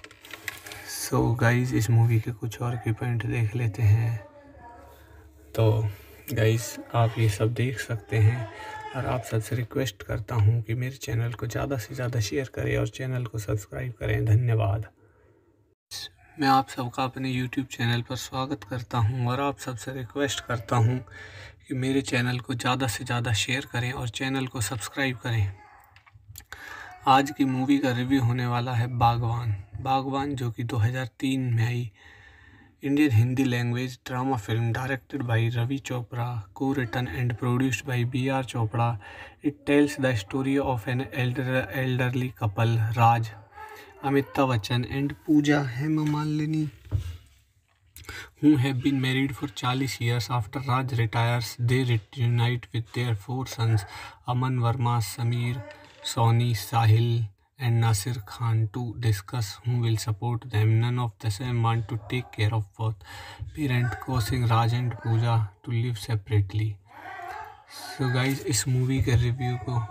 इस मूवी के कुछ और की पॉइंट देख लेते हैं। तो गाइस आप ये सब देख सकते हैं और आप सबसे रिक्वेस्ट करता हूँ कि मेरे चैनल को ज़्यादा से ज़्यादा शेयर करें और चैनल को सब्सक्राइब करें। धन्यवाद। मैं आप सबका अपने YouTube चैनल पर स्वागत करता हूँ और आप सबसे रिक्वेस्ट करता हूँ कि मेरे चैनल को ज़्यादा से ज़्यादा शेयर करें और चैनल को सब्सक्राइब करें। आज की मूवी का रिव्यू होने वाला है बागवान, जो कि 2003 में आई Indian Hindi language drama film directed by Ravi Chopra, को written and produced by B.R. Chopra. It tells the story of an elderly couple, Raj, Amitabh Bachchan and Pooja Hemmalini, who have been married for 40 years. After Raj retires, they reunite with their 4 sons, Aman Verma, Sameer, Soni, Sahil and Nasir Khan, to discuss who will support them. None of them want to take care of both parents, causing Raj and Pooja to live separately. So guys इस मूवी के रिव्यू को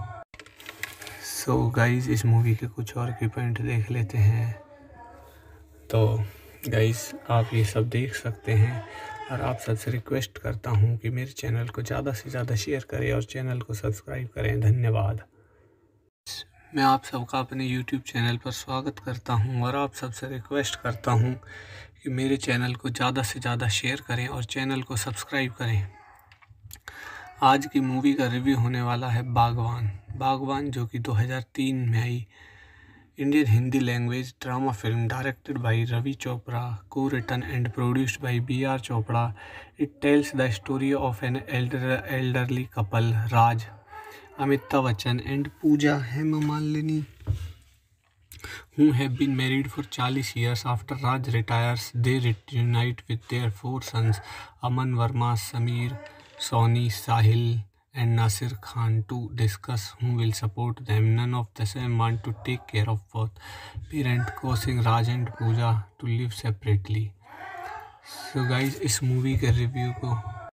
इस मूवी के कुछ और की पॉइंट देख लेते हैं। तो गाइस आप ये सब देख सकते हैं और आप सबसे रिक्वेस्ट करता हूँ कि मेरे चैनल को ज़्यादा से ज़्यादा शेयर करें और चैनल को सब्सक्राइब करें। धन्यवाद। मैं आप सबका अपने YouTube चैनल पर स्वागत करता हूं और आप सबसे रिक्वेस्ट करता हूं कि मेरे चैनल को ज़्यादा से ज़्यादा शेयर करें और चैनल को सब्सक्राइब करें। आज की मूवी का रिव्यू होने वाला है बागवान। बागवान जो कि 2003 में आई Indian Hindi language drama film directed by Ravi Chopra, co-written and produced by B.R. Chopra. It tells the story of an elderly couple, Raj, Amitabh Bachchan and Pooja Hemamalini, who have been married for 40 years. After Raj retires, they reunite with their 4 sons, Aman Verma, Sameer, Sony, Sahil and Nasir Khan, to discuss who will support them. None of them want to take care of both parents, causing Raj and Pooja to live separately. So guys, इस मूवी के रिव्यू को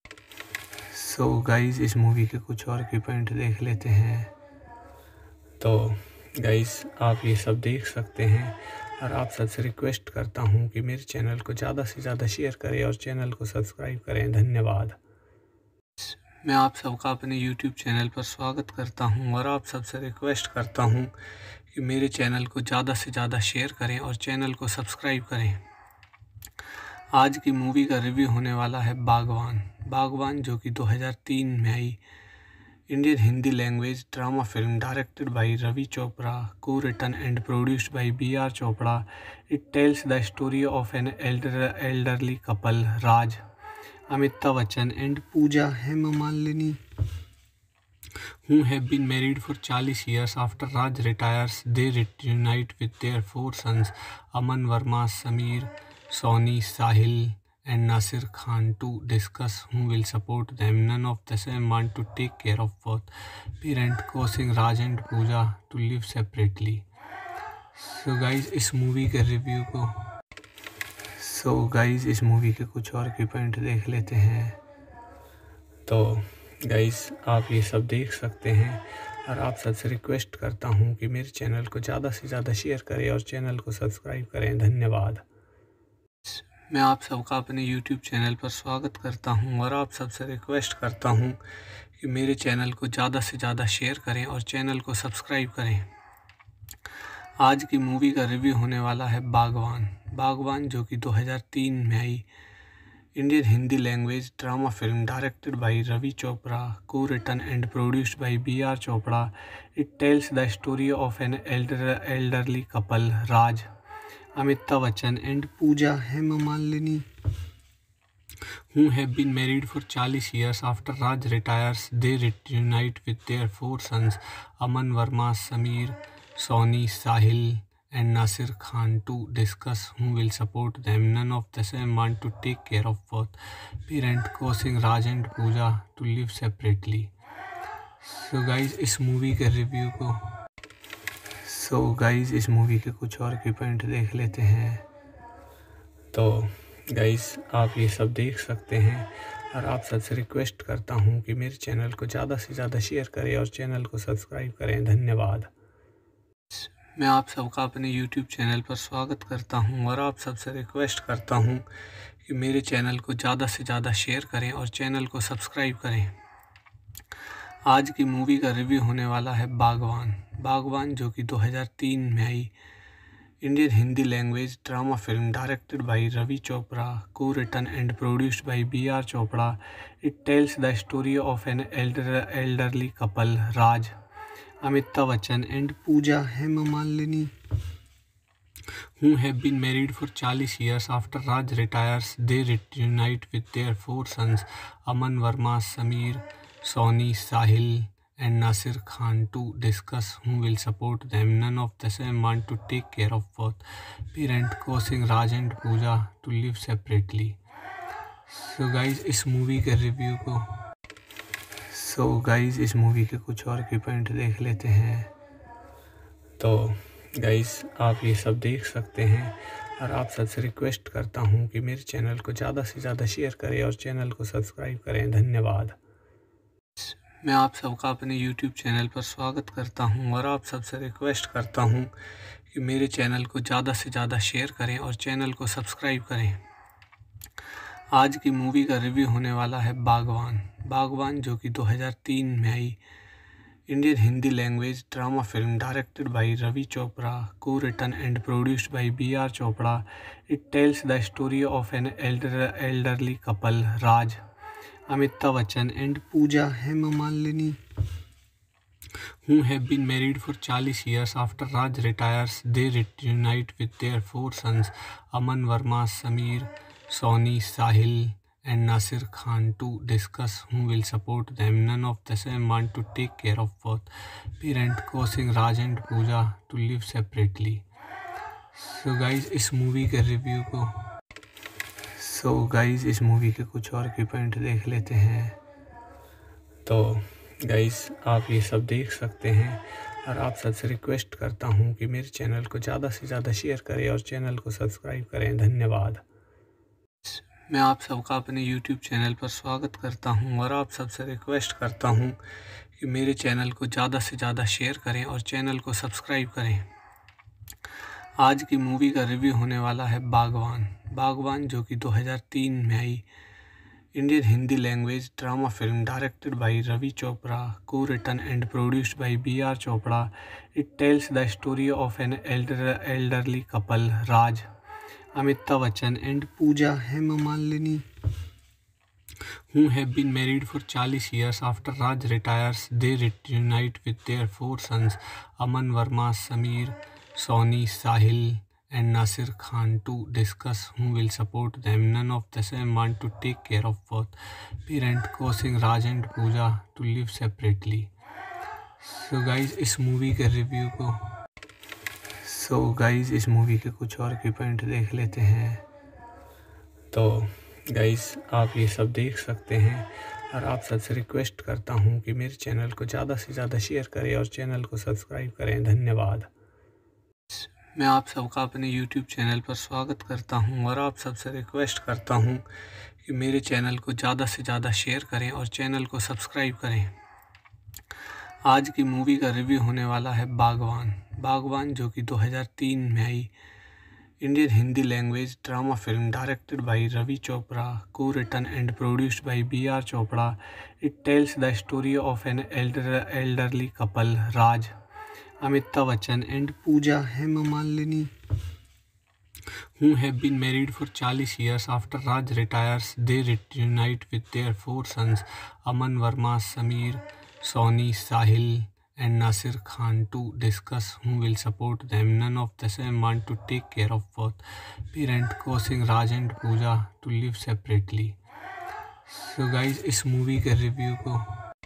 इस मूवी के कुछ और की पॉइंट देख लेते हैं। तो गाइस, आप ये सब देख सकते हैं और आप सबसे रिक्वेस्ट करता हूँ कि मेरे चैनल को ज़्यादा से ज़्यादा शेयर करें और चैनल को सब्सक्राइब करें। धन्यवाद। मैं आप सबका अपने YouTube चैनल पर स्वागत करता हूं और आप सबसे रिक्वेस्ट करता हूं कि मेरे चैनल को ज़्यादा से ज़्यादा शेयर करें और चैनल को सब्सक्राइब करें। आज की मूवी का रिव्यू होने वाला है बागवान। बागवान जो कि 2003 में आई Indian Hindi language drama film directed by Ravi Chopra, co-written and produced by B.R. Chopra. It tells the story of an elderly couple, Raj, Amitabh Bachchan and Pooja Hemamalini, who have been married for 40 years. After Raj retires, they reunite with their 4 sons, Aman Verma, Sameer, Sony, Sahil and Nasir Khan, to discuss who will support them. None of them want to take care of both parents, causing Raj and Pooja to live separately. So guys, इस मूवी के रिव्यू को इस मूवी के कुछ और की पॉइंट देख लेते हैं। तो गाइस, आप ये सब देख सकते हैं और आप सबसे रिक्वेस्ट करता हूँ कि मेरे चैनल को ज़्यादा से ज़्यादा शेयर करें और चैनल को सब्सक्राइब करें। धन्यवाद। मैं आप सबका अपने YouTube चैनल पर स्वागत करता हूं और आप सबसे रिक्वेस्ट करता हूं कि मेरे चैनल को ज़्यादा से ज़्यादा शेयर करें और चैनल को सब्सक्राइब करें। आज की मूवी का रिव्यू होने वाला है बागवान। बागवान जो कि 2003 में आई Indian Hindi language drama film directed by Ravi Chopra, co-written and produced by B.R. Chopra. It tells the story of an elderly couple, Raj, Amitabh Bachchan and Pooja Hemamalini, who have been married for 40 years. After Raj retires, they reunite with their 4 sons, Aman Verma, Sameer, Sony, Sahil and Nasir Khan, to discuss who will support them. None of them want to take care of both parents, causing Raj and Pooja to live separately. So guys, इस मूवी के रिव्यू को इस मूवी के कुछ और की पॉइंट देख लेते हैं। तो गाइस, आप ये सब देख सकते हैं और आप सबसे रिक्वेस्ट करता हूँ कि मेरे चैनल को ज़्यादा से ज़्यादा शेयर करें और चैनल को सब्सक्राइब करें। धन्यवाद। मैं आप सबका अपने YouTube चैनल पर स्वागत करता हूं और आप सबसे रिक्वेस्ट करता हूं कि मेरे चैनल को ज़्यादा से ज़्यादा शेयर करें और चैनल को सब्सक्राइब करें। आज की मूवी का रिव्यू होने वाला है बागवान। बागवान जो कि 2003 में आई Indian Hindi language drama film directed by Ravi Chopra, co-written and produced by B.R. Chopra. It tells the story of an elderly couple, Raj, Amitabh Bachchan and Pooja Hemamalini, who have been married for 40 years. After Raj retires, they reunite with their 4 sons, Aman Verma, Sameer, Sony, Sahil and Nasir Khan, to discuss who will support them. None of them want to take care of both parents, causing Raj and Pooja to live separately. So guys, इस मूवी के रिव्यू को इस मूवी के कुछ और की पॉइंट देख लेते हैं। तो गाइस, आप ये सब देख सकते हैं और आप सबसे रिक्वेस्ट करता हूँ कि मेरे चैनल को ज़्यादा से ज़्यादा शेयर करें और चैनल को सब्सक्राइब करें। धन्यवाद। मैं आप सबका अपने YouTube चैनल पर स्वागत करता हूं और आप सबसे रिक्वेस्ट करता हूं कि मेरे चैनल को ज़्यादा से ज़्यादा शेयर करें और चैनल को सब्सक्राइब करें। आज की मूवी का रिव्यू होने वाला है बागवान। बागवान जो कि 2003 में आई Indian Hindi language drama film directed by Ravi Chopra, co-written and produced by B.R. Chopra. It tells the story of an elderly couple, Raj, Amitabh Bachchan and Pooja Hemamalini, who have been married for 40 years. After Raj retires, they reunite with their 4 sons, Aman Verma, Sameer, Soni, Sahil, and Nasir Khan, to discuss who will support them. None of them want to take care of both parents, causing Raj and Pooja to live separately. So guys, इस मूवी के रिव्यू को इस मूवी के कुछ और की पॉइंट देख लेते हैं। तो गाइस, आप ये सब देख सकते हैं और आप सबसे रिक्वेस्ट करता हूँ कि मेरे चैनल को ज़्यादा से ज़्यादा शेयर करें और चैनल को सब्सक्राइब करें। धन्यवाद। मैं आप सबका अपने YouTube चैनल पर स्वागत करता हूं और आप सबसे रिक्वेस्ट करता हूं कि मेरे चैनल को ज़्यादा से ज़्यादा शेयर करें और चैनल को सब्सक्राइब करें। आज की मूवी का रिव्यू होने वाला है बागवान, जो कि 2003 में आई Indian Hindi language drama film directed by Ravi Chopra, co-written and produced by B.R. Chopra. It tells the story of an elderly couple, Raj, Amitabh Bachchan and Pooja Hemamalini, who have been married for 40 years. After Raj retires, they reunite with their 4 sons, Aman Verma, Sameer, Soni, Sahil, and Nasir Khan, to discuss who will support them. None of them want to take care of both parents, causing Raj and Pooja to live separately. So guys, इस मूवी के रिव्यू को इस मूवी के कुछ और की पॉइंट देख लेते हैं। तो गाइस, आप ये सब देख सकते हैं और आप सबसे रिक्वेस्ट करता हूँ कि मेरे चैनल को ज़्यादा से ज़्यादा शेयर करें और चैनल को सब्सक्राइब करें। धन्यवाद। मैं आप सबका अपने YouTube चैनल पर स्वागत करता हूं और आप सबसे रिक्वेस्ट करता हूं कि मेरे चैनल को ज़्यादा से ज़्यादा शेयर करें और चैनल को सब्सक्राइब करें। आज की मूवी का रिव्यू होने वाला है बागवान, जो कि 2003 में आई Indian Hindi language drama film directed by Ravi Chopra, co-written and produced by B.R. Chopra. It tells the story of an elderly couple, Raj, Amitabh Bachchan and Pooja Hemamalini, who have been married for 40 years. After Raj retires, they reunite with their 4 sons, Aman Verma, Sameer, Soni, Sahil, and Nasir Khan, to discuss who will support them. None of them want to take care of both parents, causing Raj and Pooja to live separately. So guys, इस मूवी के रिव्यू को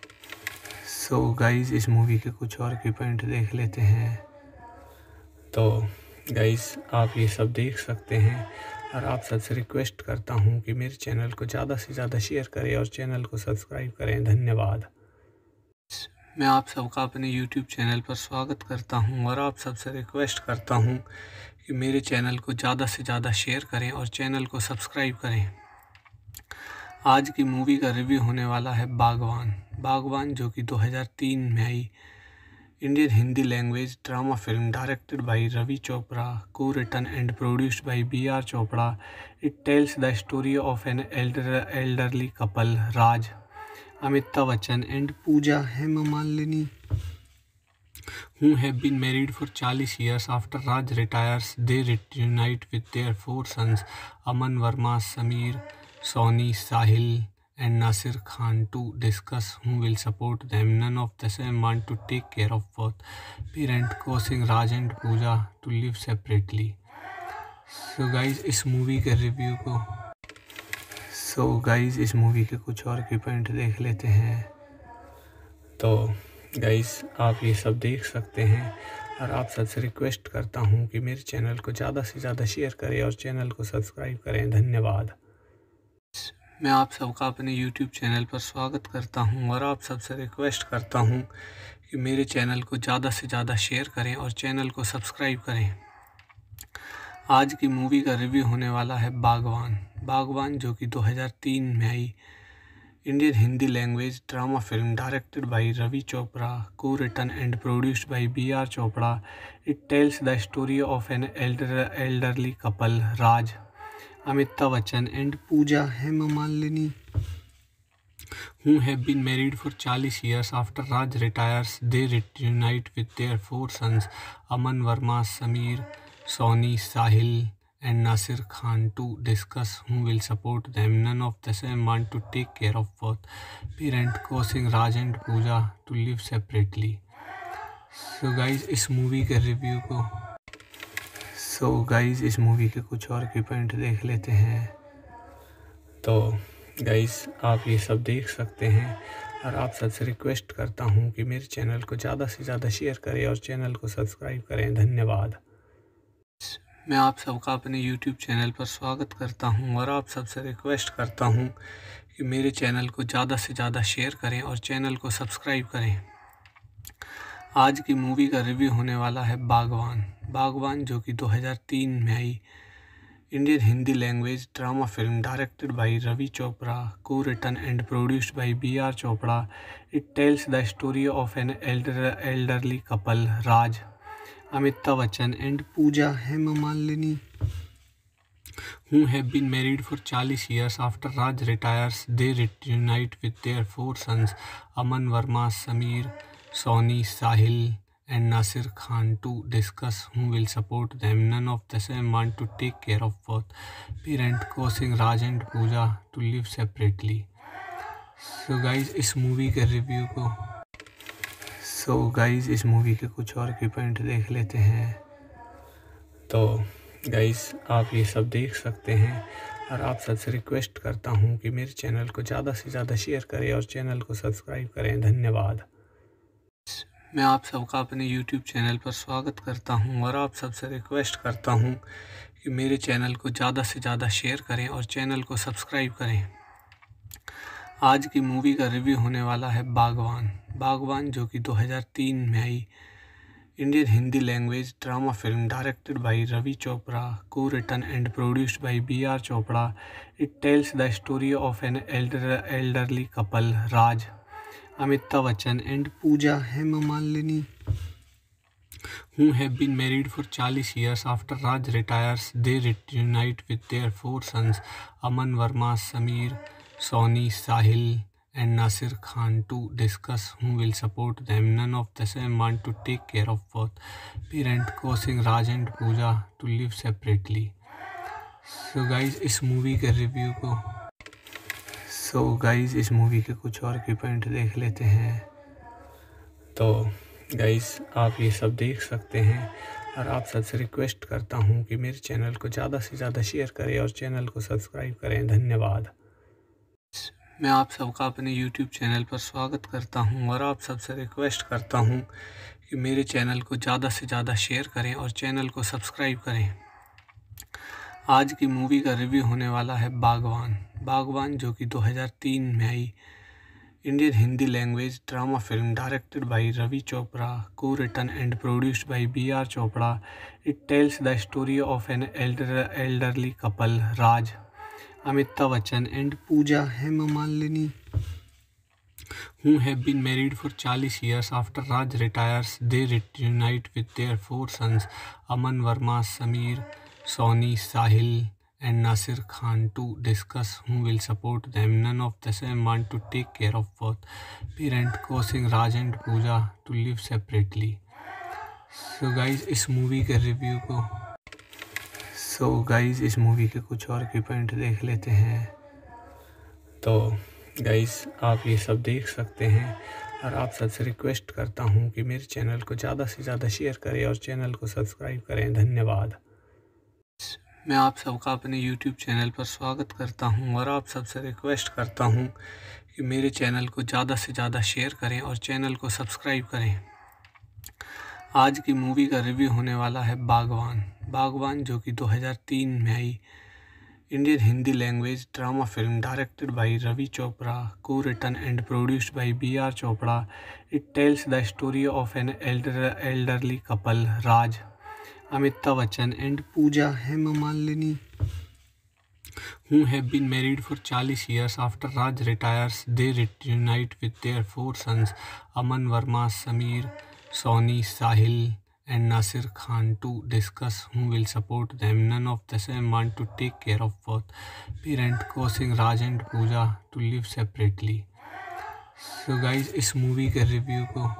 इस मूवी के कुछ और की पॉइंट देख लेते हैं। तो गाइस, आप ये सब देख सकते हैं और आप सबसे रिक्वेस्ट करता हूँ कि मेरे चैनल को ज़्यादा से ज़्यादा शेयर करें और चैनल को सब्सक्राइब करें। धन्यवाद। मैं आप सबका अपने YouTube चैनल पर स्वागत करता हूं और आप सबसे रिक्वेस्ट करता हूं कि मेरे चैनल को ज़्यादा से ज़्यादा शेयर करें और चैनल को सब्सक्राइब करें। आज की मूवी का रिव्यू होने वाला है बागवान, जो कि 2003 में आई Indian Hindi language drama film directed by Ravi Chopra, co-written and produced by B.R. Chopra. It tells the story of an elderly couple, Raj, Amitabh Bachchan and Pooja Hemamalini, who have been married for 40 years. After Raj retires, they reunite with their 4 sons, Aman Verma, Sameer, Soni, Sahil, and Nasir Khan, to discuss who will support them. None of them want to take care of both parents, causing Raj and Pooja to live separately. So guys, इस मूवी के रिव्यू को इस मूवी के कुछ और की पॉइंट देख लेते हैं। तो गाइस, आप ये सब देख सकते हैं और आप सबसे रिक्वेस्ट करता हूँ कि मेरे चैनल को ज़्यादा से ज़्यादा शेयर करें और चैनल को सब्सक्राइब करें। धन्यवाद। मैं आप सबका अपने YouTube चैनल पर स्वागत करता हूं और आप सबसे रिक्वेस्ट करता हूं कि मेरे चैनल को ज़्यादा से ज़्यादा शेयर करें और चैनल को सब्सक्राइब करें। आज की मूवी का रिव्यू होने वाला है बागवान, जो कि 2003 में आई Indian Hindi language drama film directed by Ravi Chopra, co-written and produced by B.R. Chopra. It tells the story of an elderly couple, Raj, Amitabh Bachchan and Pooja Hemamalini, who have been married for 40 years. After Raj retires, they reunite with their 4 sons, Aman Verma, Sameer, Soni, Sahil, and Nasir Khan to discuss who will support them. None of them want to take care of both parents, causing Raj and Pooja to live separately. So guys, इस मूवी के रिव्यू को इस मूवी के कुछ और की पॉइंट देख लेते हैं। तो गाइस, आप ये सब देख सकते हैं और आप सबसे रिक्वेस्ट करता हूँ कि मेरे चैनल को ज़्यादा से ज़्यादा शेयर करें और चैनल को सब्सक्राइब करें। धन्यवाद। मैं आप सबका अपने YouTube चैनल पर स्वागत करता हूं और आप सबसे रिक्वेस्ट करता हूं कि मेरे चैनल को ज़्यादा से ज़्यादा शेयर करें और चैनल को सब्सक्राइब करें। आज की मूवी का रिव्यू होने वाला है बागवान, जो कि 2003 में आई Indian Hindi language drama film directed by Ravi Chopra, को written and produced by BR Chopra. It tells the story of an elderly couple, Raj, Amitabh Bachchan, and Pooja Hemmalini, who have been married for 40 years. After Raj retires, they reunite with their 4 sons, Aman Verma, Sameer, Soni, Sahil, and Nasir Khan to discuss who will support them. None of them want to take care of both parents, causing Raj and Pooja to live separately. So guys, इस मूवी के रिव्यू को इस मूवी के कुछ और की पॉइंट देख लेते हैं। तो गाइस, आप ये सब देख सकते हैं और आप सबसे रिक्वेस्ट करता हूँ कि मेरे चैनल को ज़्यादा से ज़्यादा शेयर करें और चैनल को सब्सक्राइब करें। धन्यवाद। मैं आप सबका अपने YouTube चैनल पर स्वागत करता हूं और आप सबसे रिक्वेस्ट करता हूं कि मेरे चैनल को ज़्यादा से ज़्यादा शेयर करें और चैनल को सब्सक्राइब करें। आज की मूवी का रिव्यू होने वाला है बागवान, जो कि 2003 में आई Indian Hindi language drama film directed by Ravi Chopra, को written and produced by BR Chopra. It tells the story of an elderly couple, Raj, Amitabh Bachchan, and Pooja Hemmalini, who have been married for 40 years. After Raj retires, they reunite with their 4 sons, Aman Verma, Sameer, Soni, Sahil, and Nasir Khan to discuss who will support them. None of them want to take care of both parents, causing Raj and Pooja to live separately. So guys, इस मूवी के रिव्यू को इस मूवी के कुछ और की पॉइंट देख लेते हैं। तो गाइस, आप ये सब देख सकते हैं और आप सबसे रिक्वेस्ट करता हूँ कि मेरे चैनल को ज़्यादा से ज़्यादा शेयर करें और चैनल को सब्सक्राइब करें। धन्यवाद। मैं आप सबका अपने YouTube चैनल पर स्वागत करता हूं और आप सबसे रिक्वेस्ट करता हूं कि मेरे चैनल को ज़्यादा से ज़्यादा शेयर करें और चैनल को सब्सक्राइब करें। आज की मूवी का रिव्यू होने वाला है बागवान, जो कि 2003 में आई Indian Hindi language drama film directed by Ravi Chopra, को written and produced by BR Chopra. It tells the story of an elderly couple, Raj, Amitabh Bachchan, and Pooja Hemmalini, who have been married for 40 years. After Raj retires, they reunite with their 4 sons, Aman Verma, Sameer, Soni, Sahil, and Nasir Khan to discuss who will support them. None of them want to take care of both parents, causing Raj and Pooja to live separately. So guys, इस मूवी के रिव्यू को इस मूवी के कुछ और की पॉइंट देख लेते हैं। तो गाइस, आप ये सब देख सकते हैं और आप सबसे रिक्वेस्ट करता हूँ कि मेरे चैनल को ज़्यादा से ज़्यादा शेयर करें और चैनल को सब्सक्राइब करें। धन्यवाद। मैं आप सबका अपने YouTube चैनल पर स्वागत करता हूं और आप सबसे रिक्वेस्ट करता हूं कि मेरे चैनल को ज़्यादा से ज़्यादा शेयर करें और चैनल को सब्सक्राइब करें। आज की मूवी का रिव्यू होने वाला है बागवान, जो कि 2003 में आई Indian Hindi language drama film directed by Ravi Chopra, को written and produced by BR Chopra. It tells the story of an elderly couple, Raj, Amitabh Bachchan, and Pooja Hemmalini, who have been married for 40 years. After Raj retires, they reunite with their 4 sons, Aman Verma, Sameer, Soni, Sahil, and Nasir Khan to discuss who will support them. None of them want to take care of both parents, causing Raj and Pooja to live separately. Guys इस मूवी के रिव्यू को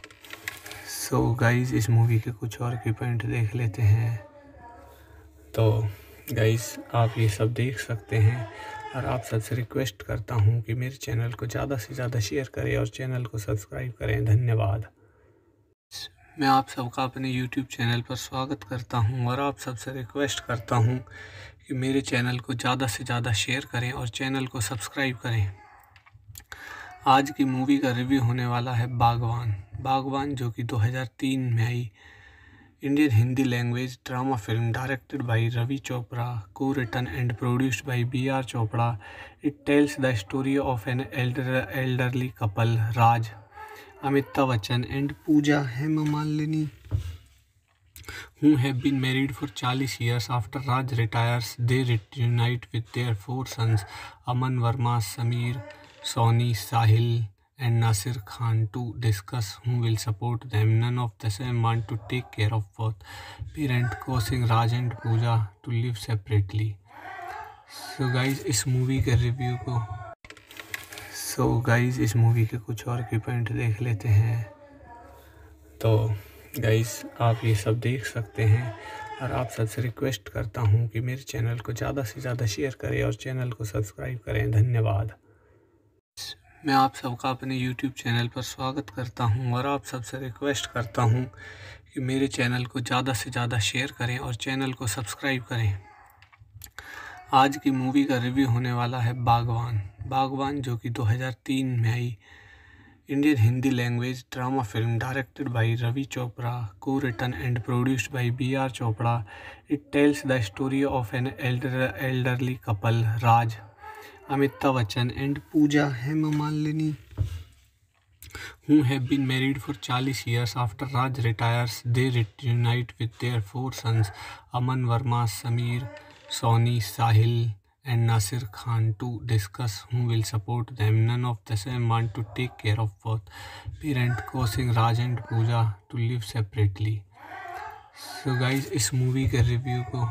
इस मूवी के कुछ और की पॉइंट देख लेते हैं। तो गाइज आप ये सब देख सकते हैं और आप सबसे रिक्वेस्ट करता हूँ कि मेरे चैनल को ज़्यादा से ज़्यादा शेयर करें और चैनल को सब्सक्राइब करें। धन्यवाद। मैं आप सबका अपने YouTube चैनल पर स्वागत करता हूं और आप सबसे रिक्वेस्ट करता हूं कि मेरे चैनल को ज़्यादा से ज़्यादा शेयर करें और चैनल को सब्सक्राइब करें। आज की मूवी का रिव्यू होने वाला है बागवान, जो कि 2003 में आई Indian Hindi language drama film directed by Ravi Chopra, को written and produced by B.R. Chopra. It tells the story of an elderly couple, Raj, Amitabh Bachchan and Pooja Hemmalini, who have been married for 40 years. After Raj retires, they reunite with their 4 sons, Aman Verma, Sameer, Sony, Sahil and Nasir Khan, to discuss who will support them. None of them want to take care of both parents, causing Raj and Pooja to live separately. So guys, इस मूवी के रिव्यू को इस मूवी के कुछ और की पॉइंट देख लेते हैं। तो गाइज आप ये सब देख सकते हैं और आप सबसे रिक्वेस्ट करता हूँ कि मेरे चैनल को ज़्यादा से ज़्यादा शेयर करें और चैनल को सब्सक्राइब करें। धन्यवाद। मैं आप सबका अपने YouTube चैनल पर स्वागत करता हूँ और आप सबसे रिक्वेस्ट करता हूँ कि मेरे चैनल को ज़्यादा से ज़्यादा शेयर करें और चैनल को सब्सक्राइब करें। आज की मूवी का रिव्यू होने वाला है बागवान, जो कि 2003 में आई Indian Hindi language drama film directed by Ravi Chopra, को written and produced by B.R. Chopra. It tells the story of an elderly couple, Raj, Amitabh Bachchan and Pooja Hemmalini, who have been married for 40 years. After Raj retires, they reunite with their 4 sons, Aman Verma, Sameer, Sony, Sahil and Nasir Khan, to discuss who will support them. None of them want to take care of both parents, causing Raj and Pooja to live separately. So guys इस मूवी के रिव्यू को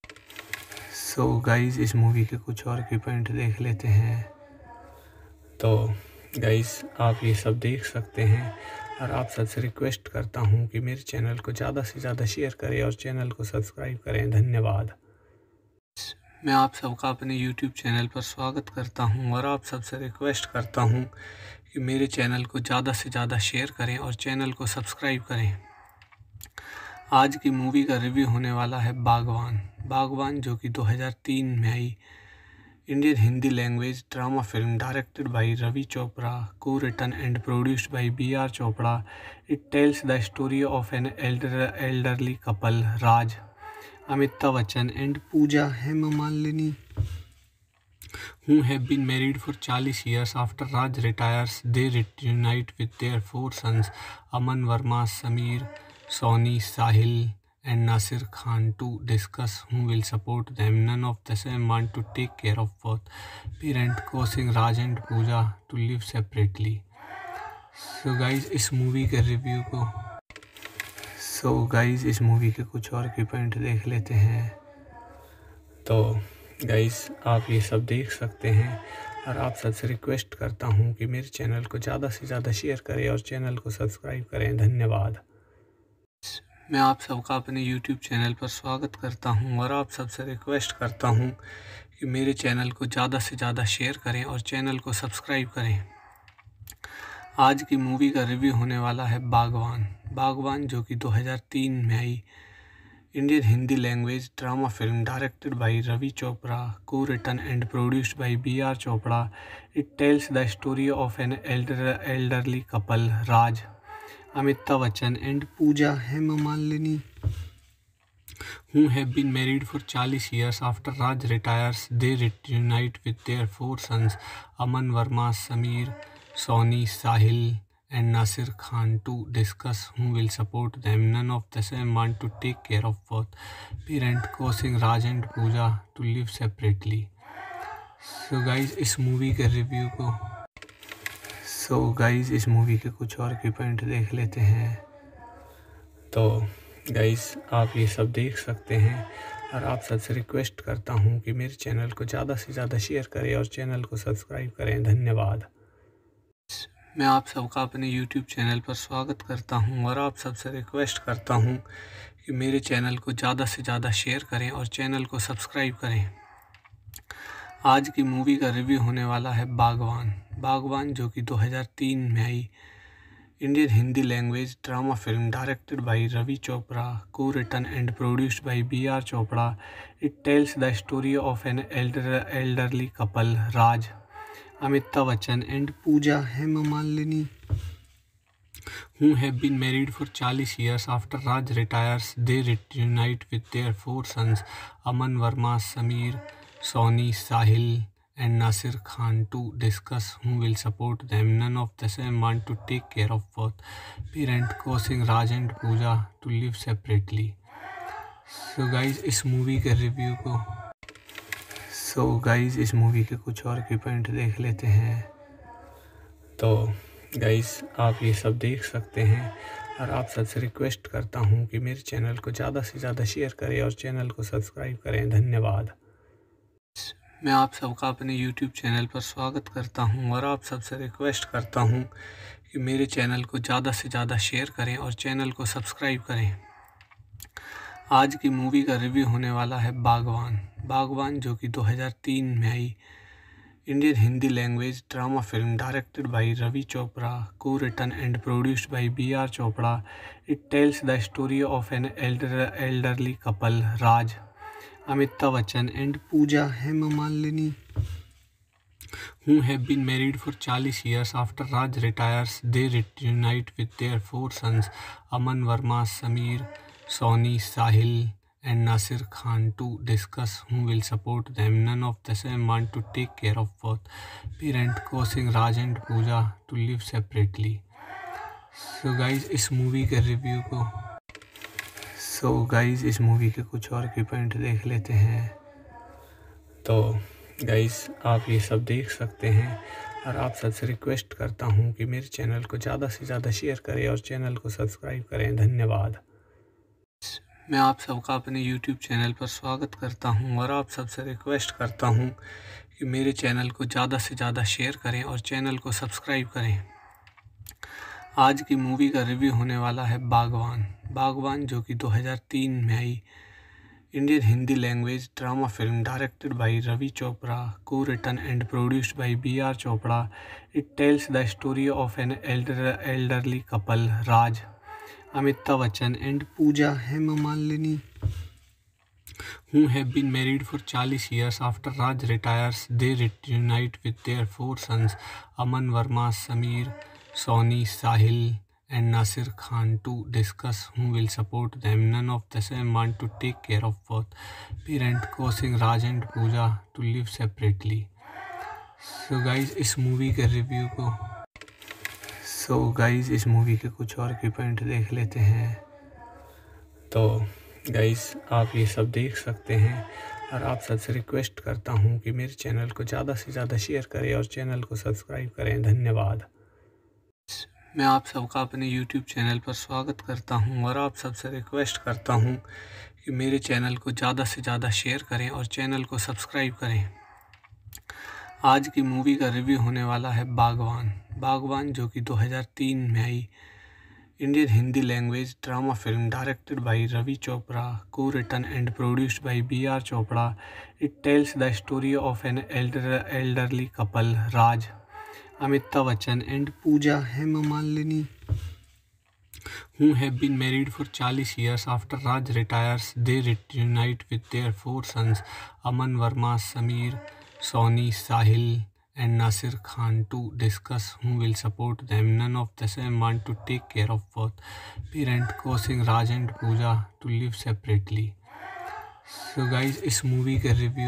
इस मूवी के कुछ और की पॉइंट देख लेते हैं। तो गाइज आप ये सब देख सकते हैं और आप सबसे रिक्वेस्ट करता हूँ कि मेरे चैनल को ज़्यादा से ज़्यादा शेयर करें और चैनल को सब्सक्राइब करें। धन्यवाद। मैं आप सबका अपने YouTube चैनल पर स्वागत करता हूं और आप सबसे रिक्वेस्ट करता हूं कि मेरे चैनल को ज़्यादा से ज़्यादा शेयर करें और चैनल को सब्सक्राइब करें। आज की मूवी का रिव्यू होने वाला है बागवान, जो कि 2003 में आई Indian Hindi language drama film directed by Ravi Chopra, को written and produced by B.R. Chopra. It tells the story of an elderly couple, Raj, Amitabh Bachchan and Pooja Hemmalini, who have been married for 40 years. After Raj retires, they reunite with their 4 sons, Aman Verma, Sameer, Sony, Sahil and Nasir Khan, to discuss who will support them. None of them want to take care of both parents, causing Raj and Pooja to live separately. So guys इस मूवी के रिव्यू को इस मूवी के कुछ और की पॉइंट देख लेते हैं। तो गाइज आप ये सब देख सकते हैं और आप सबसे रिक्वेस्ट करता हूँ कि मेरे चैनल को ज़्यादा से ज़्यादा शेयर करें और चैनल को सब्सक्राइब करें। धन्यवाद। मैं आप सबका अपने YouTube चैनल पर स्वागत करता हूँ और आप सबसे रिक्वेस्ट करता हूँ कि मेरे चैनल को ज़्यादा से ज़्यादा शेयर करें और चैनल को सब्सक्राइब करें। आज की मूवी का रिव्यू होने वाला है बागवान, जो कि 2003 में आई Indian Hindi language drama film directed by Ravi Chopra, को written and produced by B.R. Chopra. It tells the story of an elderly couple, Raj, Amitabh Bachchan and Pooja Hemmalini, who have been married for 40 years. After Raj retires, they reunite with their 4 sons, Aman Verma, Sameer, Sony, Sahil and Nasir Khan, to discuss who will support them. None of them want to take care of both parents, causing Raj and Pooja to live separately. So guys इस मूवी के रिव्यू को इस मूवी के कुछ और की पॉइंट देख लेते हैं। तो गाइज आप ये सब देख सकते हैं और आप सबसे रिक्वेस्ट करता हूँ कि मेरे चैनल को ज़्यादा से ज़्यादा शेयर करें और चैनल को सब्सक्राइब करें। धन्यवाद। मैं आप सबका अपने YouTube चैनल पर स्वागत करता हूं और आप सबसे रिक्वेस्ट करता हूं कि मेरे चैनल को ज़्यादा से ज़्यादा शेयर करें और चैनल को सब्सक्राइब करें। आज की मूवी का रिव्यू होने वाला है बागवान जो कि 2003 में आई Indian Hindi language drama film directed by Ravi Chopra, को written and produced by B.R. Chopra. It tells the story of an elderly couple, Raj, Amitabh Bachchan and Pooja Hemamalini, who have been married for 40 years. After Raj retires, they reunite with their 4 sons, Aman Verma, Sameer, Sony, Sahil and Nasir Khan, to discuss who will support them. None of them want to take care of both parents, causing Raj and Pooja to live separately. So guys, इस मूवी के कुछ और की पॉइंट देख लेते हैं। तो गाइस, आप ये सब देख सकते हैं और आप सबसे रिक्वेस्ट करता हूँ कि मेरे चैनल को ज़्यादा से ज़्यादा शेयर करें और चैनल को सब्सक्राइब करें। धन्यवाद। मैं आप सबका अपने YouTube चैनल पर स्वागत करता हूं और आप सबसे रिक्वेस्ट करता हूं कि मेरे चैनल को ज़्यादा से ज़्यादा शेयर करें और चैनल को सब्सक्राइब करें। आज की मूवी का रिव्यू होने वाला है बागवान जो कि 2003 में आई Indian Hindi language drama film directed by Ravi Chopra, को written and produced by B.R. Chopra. It tells the story of an elderly couple, Raj, Amitabh Bachchan and Pooja Hemamalini, who have been married for 40 years. After Raj retires, they reunite with their 4 sons, Aman Verma, Sameer, Sony, Sahil and Nasir Khan, to discuss who will support them. None of them want to take care of both parents, causing Raj and Pooja to live separately. So guys, इस मूवी के कुछ और की पॉइंट देख लेते हैं। तो गाइस, आप ये सब देख सकते हैं और आप सबसे रिक्वेस्ट करता हूँ कि मेरे चैनल को ज़्यादा से ज़्यादा शेयर करें और चैनल को सब्सक्राइब करें। धन्यवाद। मैं आप सबका अपने YouTube चैनल पर स्वागत करता हूं और आप सबसे रिक्वेस्ट करता हूं कि मेरे चैनल को ज़्यादा से ज़्यादा शेयर करें और चैनल को सब्सक्राइब करें। आज की मूवी का रिव्यू होने वाला है बागवान जो कि 2003 में आई Indian Hindi language drama film directed by Ravi Chopra, को written and produced by B.R. Chopra. It tells the story of an elderly couple, Raj, Amitabh Bachchan and Pooja Hemamalini, who have been married for 40 years. After Raj retires, they reunite with their 4 sons, Aman Verma, Sameer, Sony, Sahil and Nasir Khan, to discuss who will support them. None of them want to take care of both parents, causing Raj and Pooja to live separately. So guys, इस मूवी के कुछ और की पॉइंट देख लेते हैं। तो गाइस, आप ये सब देख सकते हैं और आप सबसे रिक्वेस्ट करता हूँ कि मेरे चैनल को ज़्यादा से ज़्यादा शेयर करें और चैनल को सब्सक्राइब करें। धन्यवाद। मैं आप सबका अपने YouTube चैनल पर स्वागत करता हूं और आप सबसे रिक्वेस्ट करता हूं कि मेरे चैनल को ज़्यादा से ज़्यादा शेयर करें और चैनल को सब्सक्राइब करें। आज की मूवी का रिव्यू होने वाला है बागवान जो कि 2003 में आई Indian Hindi language drama film directed by Ravi Chopra, को written and produced by B.R. Chopra. It tells the story of an elderly couple, Raj, Amitabh Bachchan and Pooja Hemamalini, who have been married for 40 years. After Raj retires, they reunite with their 4 sons, Aman Verma, Sameer, Sony, Sahil and Nasir Khan, to discuss who will support them. None of them want to take care of both parents, causing Raj and Pooja to live separately. So guys, इस मूवी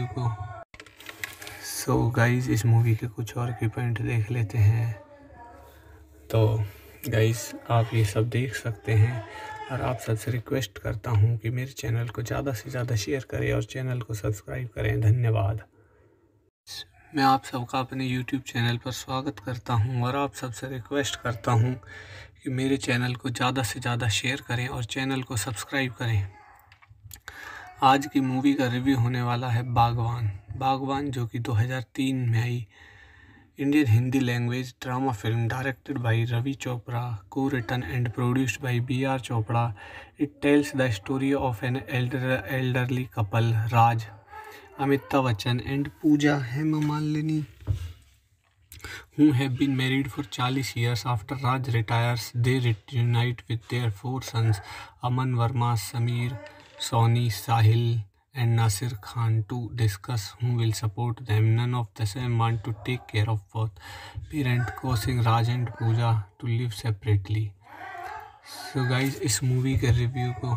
के कुछ और की पॉइंट देख लेते हैं। तो गाइस, आप ये सब देख सकते हैं और आप सबसे रिक्वेस्ट करता हूँ कि मेरे चैनल को ज़्यादा से ज़्यादा शेयर करें और चैनल को सब्सक्राइब करें। धन्यवाद। मैं आप सबका अपने YouTube चैनल पर स्वागत करता हूं और आप सबसे रिक्वेस्ट करता हूं कि मेरे चैनल को ज़्यादा से ज़्यादा शेयर करें और चैनल को सब्सक्राइब करें। आज की मूवी का रिव्यू होने वाला है बागवान जो कि 2003 में आई Indian Hindi language drama film directed by Ravi Chopra, co-written and produced by B.R. Chopra. It tells the story of an elderly couple, Raj, Amitabh Bachchan and Pooja Hemamalini, who have been married for 40 years. After Raj retires, they reunite with their 4 sons, Aman Verma, Sameer, Sony, Sahil and Nasir Khan, to discuss who will support them. None of them want to take care of both parents, causing Raj and Pooja to live separately. So guys, इस मूवी के रिव्यू को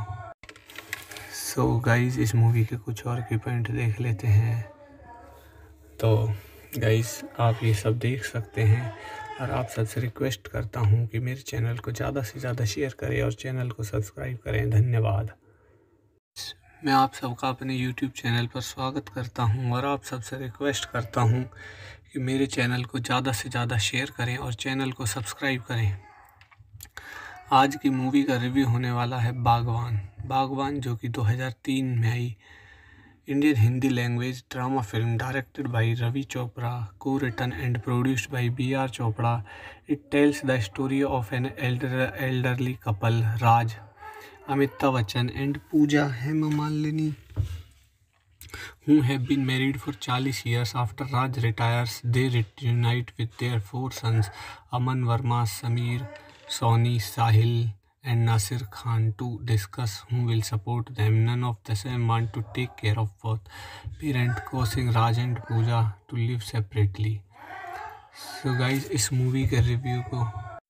इस मूवी के कुछ और की पॉइंट देख लेते हैं। तो गाइस, आप ये सब देख सकते हैं और आप सबसे रिक्वेस्ट करता हूँ कि मेरे चैनल को ज़्यादा से ज़्यादा शेयर करें और चैनल को सब्सक्राइब करें। धन्यवाद। मैं आप सबका अपने YouTube चैनल पर स्वागत करता हूं और आप सबसे रिक्वेस्ट करता हूं कि मेरे चैनल को ज़्यादा से ज़्यादा शेयर करें और चैनल को सब्सक्राइब करें। आज की मूवी का रिव्यू होने वाला है बागवान, जो कि 2003 में आई Indian Hindi language drama film directed by Ravi Chopra, co-written and produced by B.R. Chopra. It tells the story of an elderly couple, Raj, Amitabh Bachchan and Pooja Hemamalini, who have been married for 40 years. After Raj retires, they reunite with their 4 sons, Aman Verma, Sameer, Sony, Sahil and Nasir Khan, to discuss who will support them. None of them want to take care of both parents, causing Raj and Pooja to live separately. So guys, इस मूवी के रिव्यू को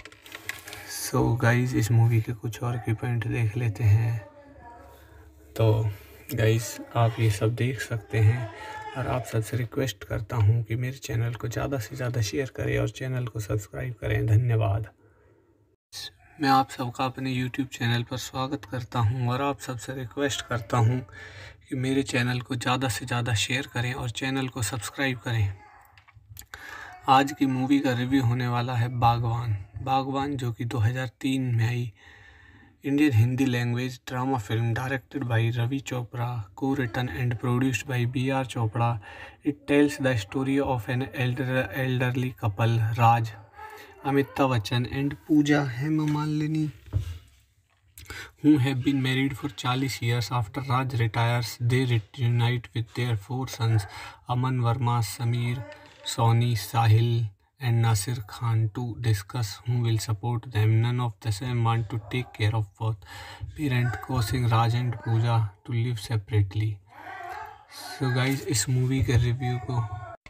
इस मूवी के कुछ और की पॉइंट देख लेते हैं। तो गाइस, आप ये सब देख सकते हैं और आप सबसे रिक्वेस्ट करता हूँ कि मेरे चैनल को ज़्यादा से ज़्यादा शेयर करें और चैनल को सब्सक्राइब करें। धन्यवाद। मैं आप सबका अपने YouTube चैनल पर स्वागत करता हूं और आप सबसे रिक्वेस्ट करता हूं कि मेरे चैनल को ज़्यादा से ज़्यादा शेयर करें और चैनल को सब्सक्राइब करें। आज की मूवी का रिव्यू होने वाला है बागवान, जो कि 2003 में आई Indian Hindi language drama film directed by Ravi Chopra, co-written and produced by B.R. Chopra. It tells the story of an elderly couple, Raj, Amitabh Bachchan and Pooja Hemamalini, who have been married for 40 years. After Raj retires, they reunite with their 4 sons, Aman Verma, Sameer, Sony, Sahil and Nasir Khan, to discuss who will support them. None of them want to take care of both parents, causing Raj and Pooja to live separately. So guys, इस मूवी के रिव्यू को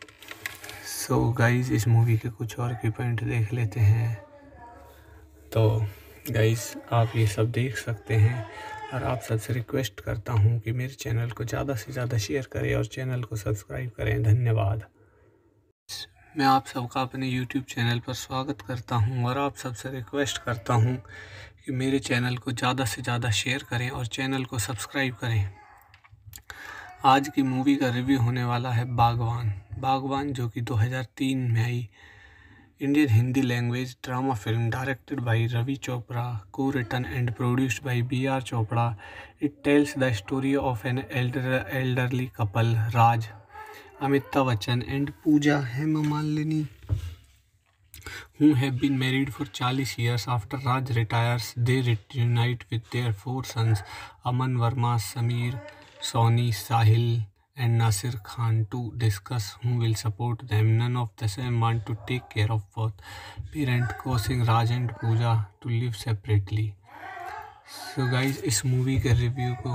इस मूवी के कुछ और की पॉइंट देख लेते हैं। तो गाइस, आप ये सब देख सकते हैं और आप सबसे रिक्वेस्ट करता हूँ कि मेरे चैनल को ज़्यादा से ज़्यादा शेयर करें और चैनल को सब्सक्राइब करें। धन्यवाद। मैं आप सबका अपने YouTube चैनल पर स्वागत करता हूं और आप सबसे रिक्वेस्ट करता हूं कि मेरे चैनल को ज़्यादा से ज़्यादा शेयर करें और चैनल को सब्सक्राइब करें। आज की मूवी का रिव्यू होने वाला है बागवान, जो कि 2003 में आई Indian Hindi language drama film directed by Ravi Chopra, co-written and produced by B.R. Chopra. It tells the story of an elderly couple, Raj, Amitabh Bachchan and Pooja Hemamalini, who have been married for 40 years. After Raj retires, they reunite with their 4 sons, Aman Verma, Sameer, Sony, Sahil and Nasir Khan, to discuss who will support them. None of them want to take care of both parents, causing Raj and Pooja to live separately. So guys, इस मूवी के रिव्यू को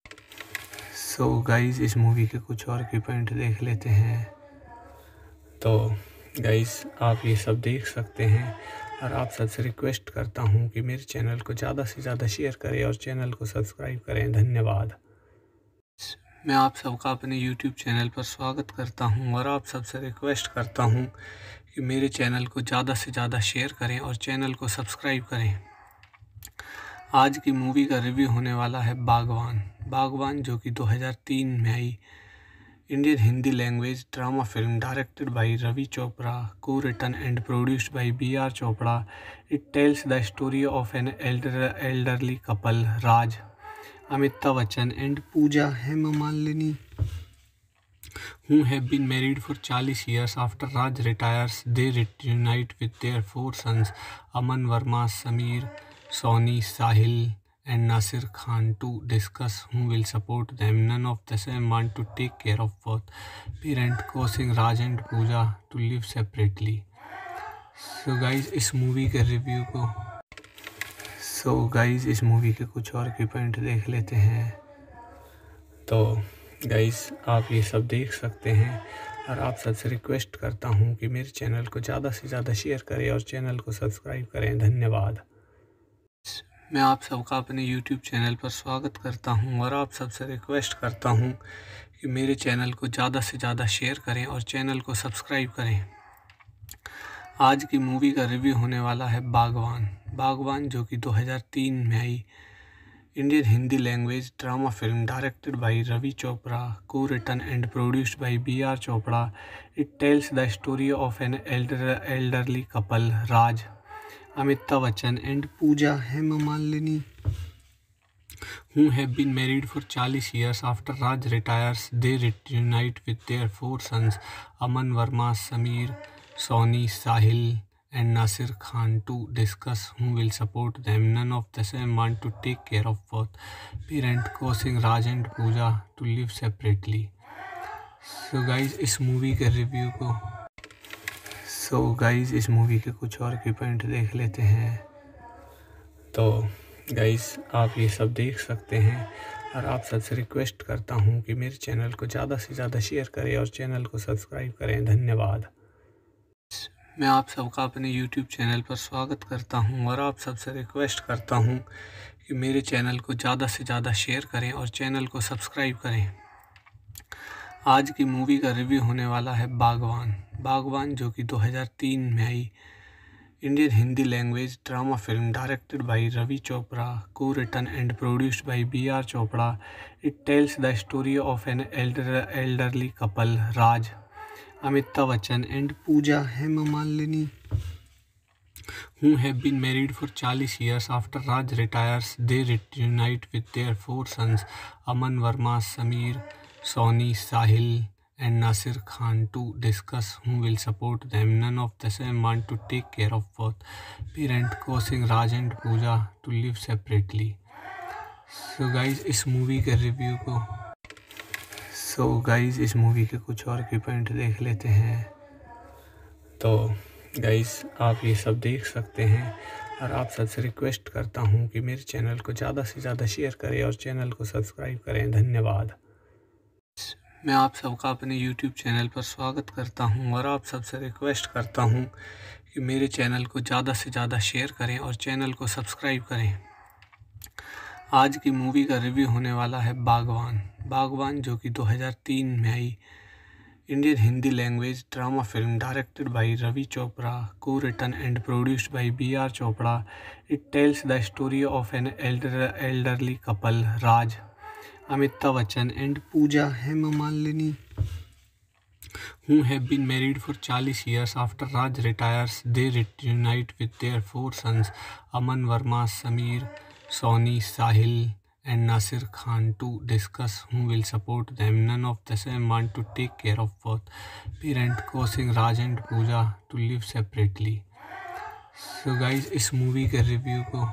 इस मूवी के कुछ और की पॉइंट देख लेते हैं। तो गाइस, आप ये सब देख सकते हैं और आप सबसे रिक्वेस्ट करता हूँ कि मेरे चैनल को ज़्यादा से ज़्यादा शेयर करें और चैनल को सब्सक्राइब करें। धन्यवाद। मैं आप सबका अपने YouTube चैनल पर स्वागत करता हूं और आप सबसे रिक्वेस्ट करता हूं कि मेरे चैनल को ज़्यादा से ज़्यादा शेयर करें और चैनल को सब्सक्राइब करें। आज की मूवी का रिव्यू होने वाला है बागवान, जो कि 2003 में आई Indian Hindi language drama film directed by Ravi Chopra, co-written and produced by B.R. Chopra. It tells the story of an elderly couple, Raj, Amitabh Bachchan and Pooja Hemamalini, who have been married for 40 years. After Raj retires, they reunite with their 4 sons, Aman Verma, Sameer, Sony, Sahil and Nasir Khan, to discuss who will support them. None of them want to take care of both parents, causing Raj and Pooja to live separately. So guys, इस मूवी के रिव्यू को इस मूवी के कुछ और की पॉइंट देख लेते हैं। तो गाइस, आप ये सब देख सकते हैं और आप सबसे रिक्वेस्ट करता हूँ कि मेरे चैनल को ज़्यादा से ज़्यादा शेयर करें और चैनल को सब्सक्राइब करें। धन्यवाद। मैं आप सबका अपने YouTube चैनल पर स्वागत करता हूं और आप सबसे रिक्वेस्ट करता हूं कि मेरे चैनल को ज़्यादा से ज़्यादा शेयर करें और चैनल को सब्सक्राइब करें। आज की मूवी का रिव्यू होने वाला है बागवान, जो कि 2003 में आई Indian Hindi language drama film directed by Ravi Chopra, को written and produced by B.R. Chopra. It tells the story of an elderly couple, Raj, Amitabh Bachchan and Pooja Hemmalini, who have been married for 40 years. After Raj retires, they reunite with their 4 sons, Aman Verma, Sameer, Sony, Sahil and Nasir Khan, to discuss who will support them. None of them want to take care of both parents, causing Raj and Pooja to live separately. So guys, इस मूवी के रिव्यू को इस मूवी के कुछ और की पॉइंट देख लेते हैं। तो गाइस, आप ये सब देख सकते हैं और आप सबसे रिक्वेस्ट करता हूँ कि मेरे चैनल को ज़्यादा से ज़्यादा शेयर करें और चैनल को सब्सक्राइब करें। धन्यवाद। मैं आप सबका अपने YouTube चैनल पर स्वागत करता हूं और आप सबसे रिक्वेस्ट करता हूं कि मेरे चैनल को ज़्यादा से ज़्यादा शेयर करें और चैनल को सब्सक्राइब करें। आज की मूवी का रिव्यू होने वाला है बागवान, जो कि 2003 में आई Indian Hindi language drama film directed by Ravi Chopra, को written and produced by B.R. Chopra. It tells the story of an elderly couple, Raj, Amitabh Bachchan and Pooja Hemmalini, who have been married for 40 years. After Raj retires, they reunite with their 4 sons, Aman Verma, Sameer, Sony, Sahil and Nasir Khan, to discuss who will support them. None of them want to take care of both parents, causing Raj and Pooja to live separately. So guys, इस मूवी के रिव्यू को इस मूवी के कुछ और की पॉइंट देख लेते हैं। तो गाइस, आप ये सब देख सकते हैं और आप सबसे रिक्वेस्ट करता हूँ कि मेरे चैनल को ज़्यादा से ज़्यादा शेयर करें और चैनल को सब्सक्राइब करें। धन्यवाद। मैं आप सबका अपने YouTube चैनल पर स्वागत करता हूँ और आप सबसे रिक्वेस्ट करता हूँ कि मेरे चैनल को ज़्यादा से ज़्यादा शेयर करें और चैनल को सब्सक्राइब करें। आज की मूवी का रिव्यू होने वाला है बागवान, जो कि 2003 में आई Indian Hindi language drama film directed by Ravi Chopra, को written and produced by B.R. Chopra. It tells the story of an elderly couple, Raj, Amitabh Bachchan and Pooja Hemmalini, who have been married for 40 years. After Raj retires, they reunite with their 4 sons, Aman Verma, Sameer, Sony, Sahil and Nasir Khan, to discuss who will support them. None of them want to take care of both parents, causing Raj and Pooja to live separately. So guys, इस मूवी के रिव्यू को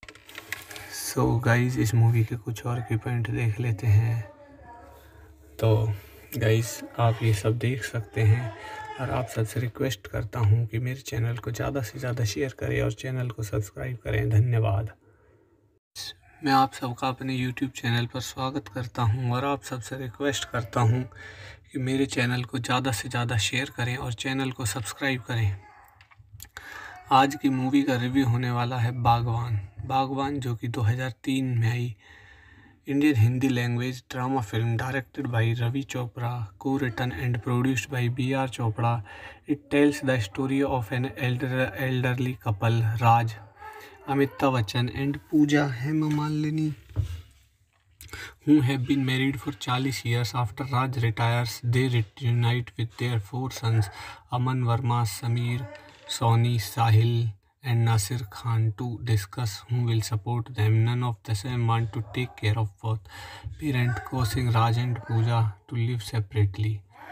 इस मूवी के कुछ और की पॉइंट देख लेते हैं। तो गाइस, आप ये सब देख सकते हैं और आप सबसे रिक्वेस्ट करता हूँ कि मेरे चैनल को ज़्यादा से ज़्यादा शेयर करें और चैनल को सब्सक्राइब करें। धन्यवाद। मैं आप सबका अपने YouTube चैनल पर स्वागत करता हूं और आप सबसे रिक्वेस्ट करता हूं कि मेरे चैनल को ज़्यादा से ज़्यादा शेयर करें और चैनल को सब्सक्राइब करें। आज की मूवी का रिव्यू होने वाला है बागवान, जो कि 2003 में आई Indian Hindi language drama film directed by Ravi Chopra, को written and produced by B.R. Chopra. It tells the story of an elderly couple, Raj, Amitabh Bachchan and Pooja Hemmalini, who have been married for 40 years. After Raj retires, they reunite with their 4 sons, Aman Verma, Sameer, Sony, Sahil and Nasir Khan, to discuss who will support them. None of them want to take care of both parents, causing Raj and Pooja to live separately.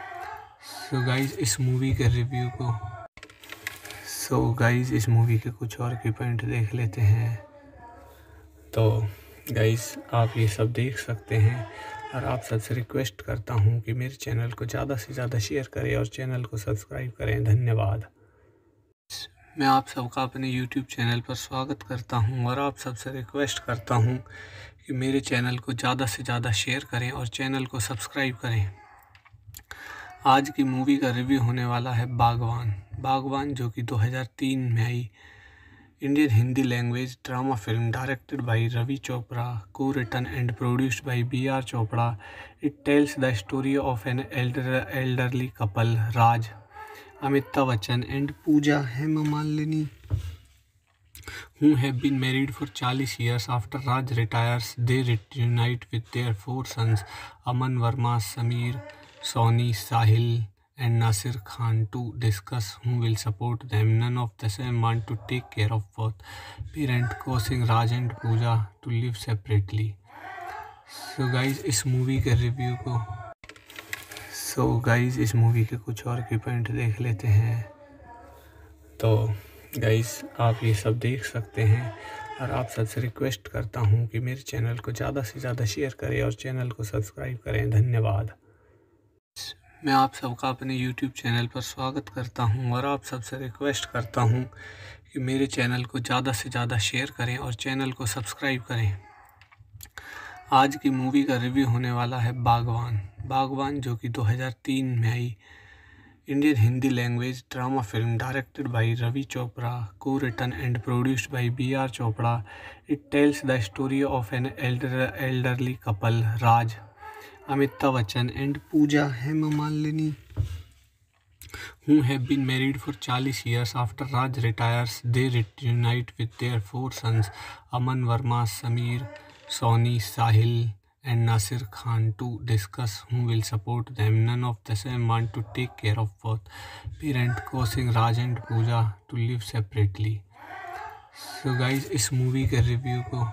इस मूवी के रिव्यू को इस मूवी के कुछ और की पॉइंट देख लेते हैं। तो गाइस आप ये सब देख सकते हैं और आप सबसे रिक्वेस्ट करता हूँ कि मेरे चैनल को ज़्यादा से ज़्यादा शेयर करें और चैनल को सब्सक्राइब करें। धन्यवाद। मैं आप सबका अपने YouTube चैनल पर स्वागत करता हूं और आप सबसे रिक्वेस्ट करता हूं कि मेरे चैनल को ज़्यादा से ज़्यादा शेयर करें और चैनल को सब्सक्राइब करें। आज की मूवी का रिव्यू होने वाला है बागवान, जो कि 2003 में आई Indian Hindi language drama film directed by Ravi Chopra, को written and produced by BR Chopra. It tells the story of an elderly couple, Raj, Amitabh Bachchan and Pooja Hemmalini, who have been married for 40 years. After Raj retires, they reunite with their 4 sons, Aman Verma, Sameer, Soni, Sahil and Nasir Khan, to discuss who will support them. None of them want to take care of both parents, causing Raj and Pooja to live separately. So guys, इस मूवी के रिव्यू को इस मूवी के कुछ और की पॉइंट देख लेते हैं। तो गाइस आप ये सब देख सकते हैं और आप सबसे रिक्वेस्ट करता हूँ कि मेरे चैनल को ज़्यादा से ज़्यादा शेयर करें और चैनल को सब्सक्राइब करें। धन्यवाद। मैं आप सबका अपने YouTube चैनल पर स्वागत करता हूँ और आप सबसे रिक्वेस्ट करता हूँ कि मेरे चैनल को ज़्यादा से ज़्यादा शेयर करें और चैनल को सब्सक्राइब करें। आज की मूवी का रिव्यू होने वाला है बागवान, जो कि 2003 में आई Indian Hindi language drama film directed by Ravi Chopra, को written and produced by BR Chopra. It tells the story of an elderly couple, Raj, Amitabh Bachchan and Pooja Hemmalini, who have been married for 40 years. After Raj retires, they reunite with their 4 sons, Aman Verma, Sameer, Soni, Sahil and Nasir Khan, to discuss who will support them. None of them want to take care of both parents, causing Raj and Pooja to live separately. So guys, इस मूवी के रिव्यू को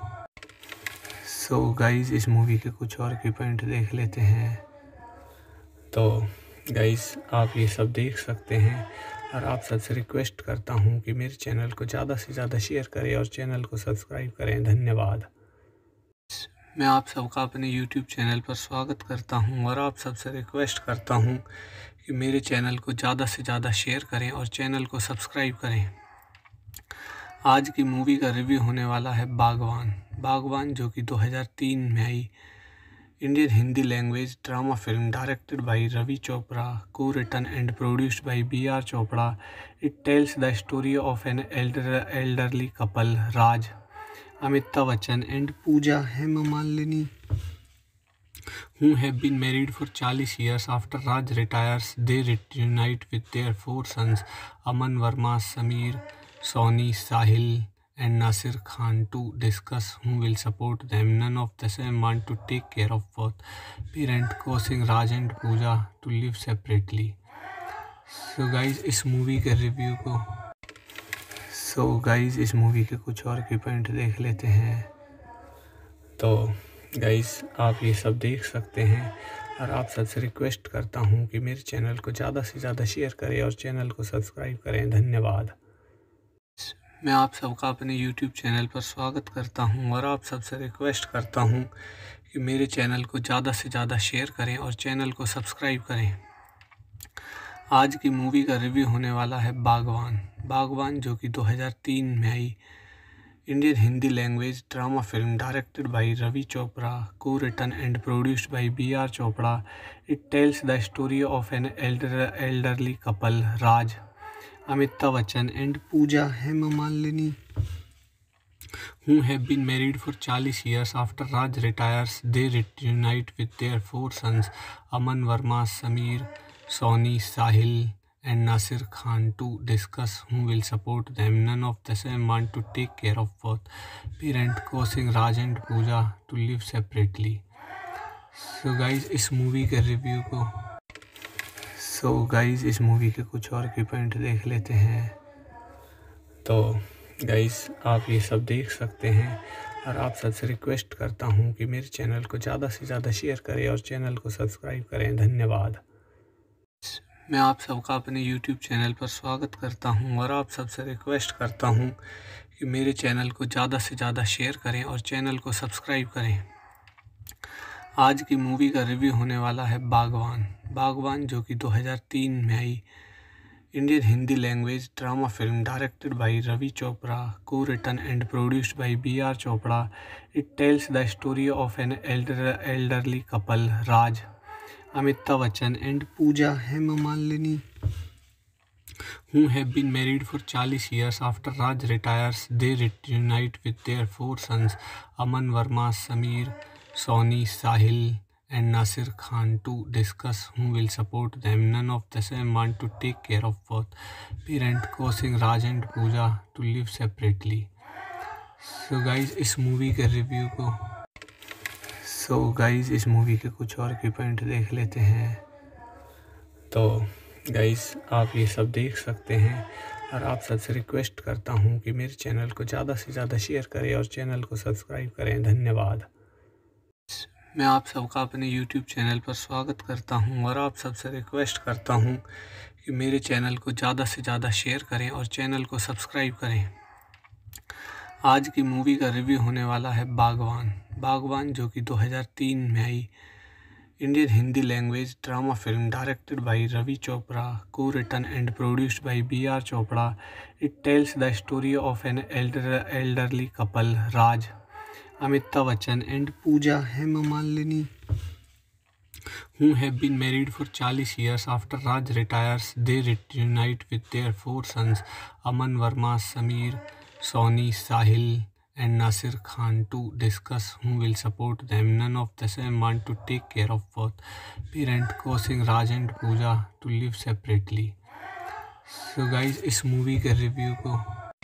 इस मूवी के कुछ और की पॉइंट देख लेते हैं। तो गाइस आप ये सब देख सकते हैं और आप सबसे रिक्वेस्ट करता हूँ कि मेरे चैनल को ज़्यादा से ज़्यादा शेयर करें और चैनल को सब्सक्राइब करें। धन्यवाद। मैं आप सबका अपने YouTube चैनल पर स्वागत करता हूं और आप सबसे रिक्वेस्ट करता हूं कि मेरे चैनल को ज़्यादा से ज़्यादा शेयर करें और चैनल को सब्सक्राइब करें। आज की मूवी का रिव्यू होने वाला है बागवान, जो कि 2003 में आई Indian Hindi language drama film directed by Ravi Chopra, को written and produced by BR Chopra. It tells the story of an elderly couple, Raj, Amitabh Bachchan and Pooja Hemmalini, who have been married for 40 years. After Raj retires, they reunite with their 4 sons, Aman Verma, Sameer, Soni, Sahil and Nasir Khan, to discuss who will support them. None of them want to take care of both parents, causing Raj and Pooja to live separately. So guys, इस मूवी के रिव्यू को इस मूवी के कुछ और की पॉइंट देख लेते हैं। तो गाइस आप ये सब देख सकते हैं और आप सबसे रिक्वेस्ट करता हूँ कि मेरे चैनल को ज़्यादा से ज़्यादा शेयर करें और चैनल को सब्सक्राइब करें। धन्यवाद। मैं आप सबका अपने YouTube चैनल पर स्वागत करता हूँ और आप सबसे रिक्वेस्ट करता हूँ कि मेरे चैनल को ज़्यादा से ज़्यादा शेयर करें और चैनल को सब्सक्राइब करें। आज की मूवी का रिव्यू होने वाला है बागवान, जो कि 2003 में आई Indian Hindi language drama film directed by Ravi Chopra, को written and produced by BR Chopra. It tells the story of an elderly couple, Raj, Amitabh Bachchan and Pooja Hemmalini, who have been married for 40 years. After Raj retires, they reunite with their 4 sons, Aman Verma, Sameer, Soni, Sahil and Nasir Khan, to discuss who will support them. None of them want to take care of both parents, causing Raj and Pooja to live separately. So guys, इस मूवी के रिव्यू को इस मूवी के कुछ और की पॉइंट देख लेते हैं। तो गाइस आप ये सब देख सकते हैं और आप सबसे रिक्वेस्ट करता हूँ कि मेरे चैनल को ज़्यादा से ज़्यादा शेयर करें और चैनल को सब्सक्राइब करें। धन्यवाद। मैं आप सबका अपने YouTube चैनल पर स्वागत करता हूं और आप सबसे रिक्वेस्ट करता हूं कि मेरे चैनल को ज़्यादा से ज़्यादा शेयर करें और चैनल को सब्सक्राइब करें। आज की मूवी का रिव्यू होने वाला है बागवान। बागवान जो कि 2003 में आई Indian Hindi language drama film directed by Ravi Chopra, को written and produced by B.R. Chopra. It tells the story of an elderly couple, Raj, Amitabh Bachchan and Pooja Hemamalini, who have been married for 40 years. After Raj retires, they reunite with their 4 sons, Aman Verma, Sameer, Soni, Sahil and Nasir Khan, to discuss who will support them. None of them want to take care of both parents, causing Raj and Pooja to live separately. So guys, इस मूवी के रिव्यू को इस मूवी के कुछ और की पॉइंट देख लेते हैं। तो गाइस, आप ये सब देख सकते हैं और आप सबसे रिक्वेस्ट करता हूँ कि मेरे चैनल को ज़्यादा से ज़्यादा शेयर करें और चैनल को सब्सक्राइब करें। धन्यवाद। मैं आप सबका अपने YouTube चैनल पर स्वागत करता हूं और आप सबसे रिक्वेस्ट करता हूं कि मेरे चैनल को ज़्यादा से ज़्यादा शेयर करें और चैनल को सब्सक्राइब करें। आज की मूवी का रिव्यू होने वाला है बागवान। बागवान जो कि 2003 में आई Indian Hindi language drama film directed by Ravi Chopra, को written and produced by B.R. Chopra. It tells the story of an elderly couple, Raj, Amitabh Bachchan and Pooja Hemamalini, who have been married for 40 years. After Raj retires, they reunite with their 4 sons, Aman Verma, Sameer, Soni, Sahil and Nasir Khan, to discuss who will support them. None of them want to take care of both parents, causing Raj and Pooja to live separately. So guys, इस मूवी के रिव्यू को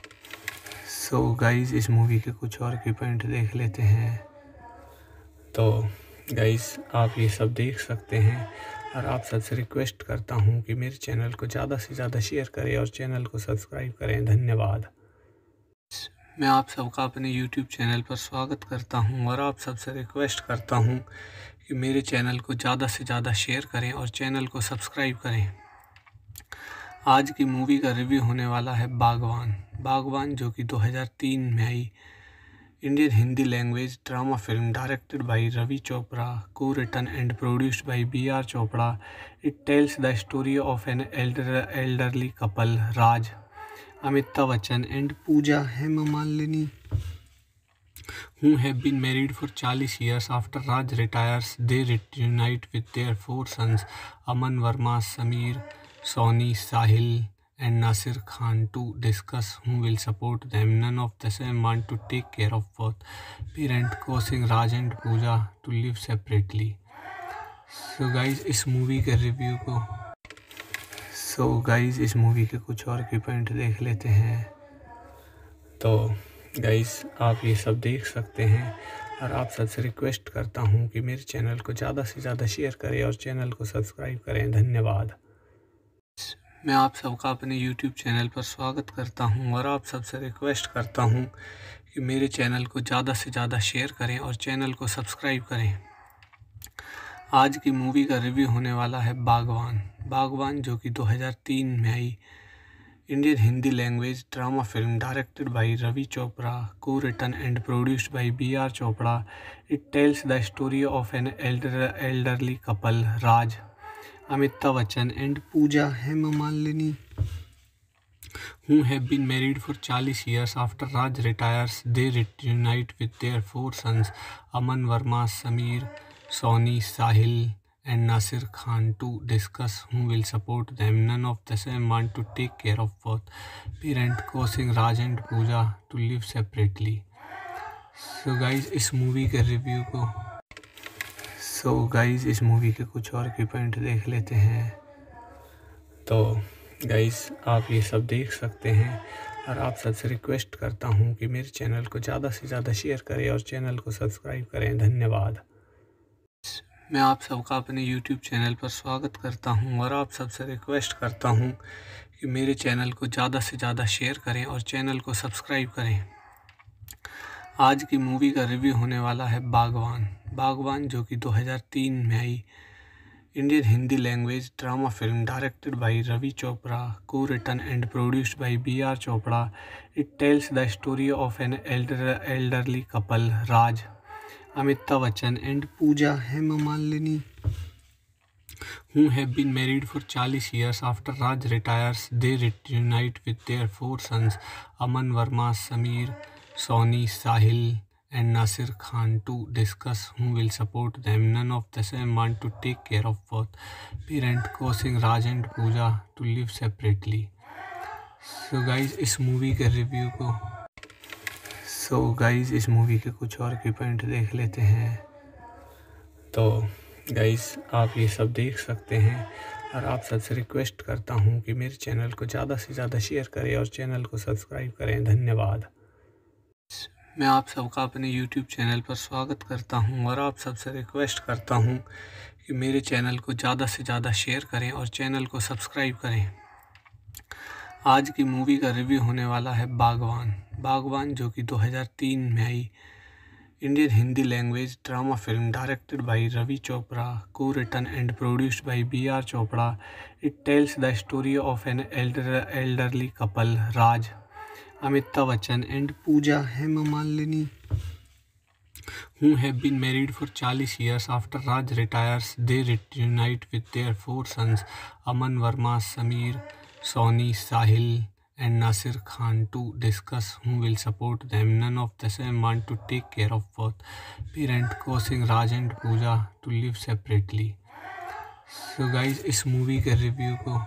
इस मूवी के कुछ और की पॉइंट देख लेते हैं। तो गाइस, आप ये सब देख सकते हैं और आप सबसे रिक्वेस्ट करता हूँ कि मेरे चैनल को ज़्यादा से ज़्यादा शेयर करें और चैनल को सब्सक्राइब करें। धन्यवाद। मैं आप सबका अपने YouTube चैनल पर स्वागत करता हूं और आप सबसे रिक्वेस्ट करता हूं कि मेरे चैनल को ज़्यादा से ज़्यादा शेयर करें और चैनल को सब्सक्राइब करें। आज की मूवी का रिव्यू होने वाला है बागवान। बागवान जो कि 2003 में आई Indian Hindi language drama film directed by Ravi Chopra, को written and produced by B.R. Chopra. It tells the story of an elderly couple, Raj, Amitabh Bachchan and Pooja Hemamalini, who have been married for 40 years. After Raj retires, they reunite with their 4 sons, Aman Verma, Sameer, Soni, Sahil and Nasir Khan, to discuss who will support them. None of them want to take care of both parents, causing Raj and Pooja to live separately. So guys, इस मूवी के रिव्यू को इस मूवी के कुछ और की पॉइंट देख लेते हैं। तो गाइस, आप ये सब देख सकते हैं और आप सबसे रिक्वेस्ट करता हूँ कि मेरे चैनल को ज़्यादा से ज़्यादा शेयर करें और चैनल को सब्सक्राइब करें। धन्यवाद। मैं आप सबका अपने YouTube चैनल पर स्वागत करता हूं और आप सबसे रिक्वेस्ट करता हूं कि मेरे चैनल को ज़्यादा से ज़्यादा शेयर करें और चैनल को सब्सक्राइब करें। आज की मूवी का रिव्यू होने वाला है बागवान। बागवान जो कि 2003 में आई Indian Hindi language drama film directed by Ravi Chopra, को written and produced by B.R. Chopra. It tells the story of an elderly couple, Raj, Amitabh Bachchan and Pooja Hemamalini, who have been married for 40 years. After Raj retires, they reunite with their 4 sons, Aman Verma, Sameer, Soni, Sahil and Nasir Khan, to discuss who will support them. None of them want to take care of both parents, causing Raj and Pooja to live separately. So guys, इस मूवी के रिव्यू को इस मूवी के कुछ और की पॉइंट देख लेते हैं। तो गाइस, आप ये सब देख सकते हैं और आप सबसे रिक्वेस्ट करता हूँ कि मेरे चैनल को ज़्यादा से ज़्यादा शेयर करें और चैनल को सब्सक्राइब करें। धन्यवाद। मैं आप सबका अपने YouTube चैनल पर स्वागत करता हूं और आप सबसे रिक्वेस्ट करता हूं कि मेरे चैनल को ज़्यादा से ज़्यादा शेयर करें और चैनल को सब्सक्राइब करें। आज की मूवी का रिव्यू होने वाला है बागवान। बागवान जो कि 2003 में आई Indian Hindi language drama film directed by Ravi Chopra, co-written and produced by B.R. Chopra. It tells the story of an elderly couple, Raj, Amitabh Bachchan and Pooja Hemamalini, who have been married for 40 years. After Raj retires, they reunite with their 4 sons, Aman Verma, Sameer, Sony, Sahil, and Nasir Khan to discuss who will support them. None of them want to take care of both parents, causing Raj and Pooja to live separately. So guys, इस मूवी के रिव्यू को इस मूवी के कुछ और की पॉइंट देख लेते हैं। तो गाइस आप ये सब देख सकते हैं और आप सबसे रिक्वेस्ट करता हूँ कि मेरे चैनल को ज़्यादा से ज़्यादा शेयर करें और चैनल को सब्सक्राइब करें। धन्यवाद। मैं आप सबका अपने YouTube चैनल पर स्वागत करता हूं और आप सबसे रिक्वेस्ट करता हूं कि मेरे चैनल को ज़्यादा से ज़्यादा शेयर करें और चैनल को सब्सक्राइब करें। आज की मूवी का रिव्यू होने वाला है बागवान, जो कि 2003 में आई Indian Hindi language drama film directed by Ravi Chopra, co-written and produced by B.R. Chopra. It tells the story of an elderly couple, Raj, Amitabh Bachchan and Pooja Hemamalini, who have been married for 40 years. After Raj retires, they reunite with their 4 sons, Aman Verma, Sameer, Sony, Sahil, and Nasir Khan to discuss who will support them. None of them want to take care of both parents, causing Raj and Pooja to live separately. So guys, इस मूवी के रिव्यू को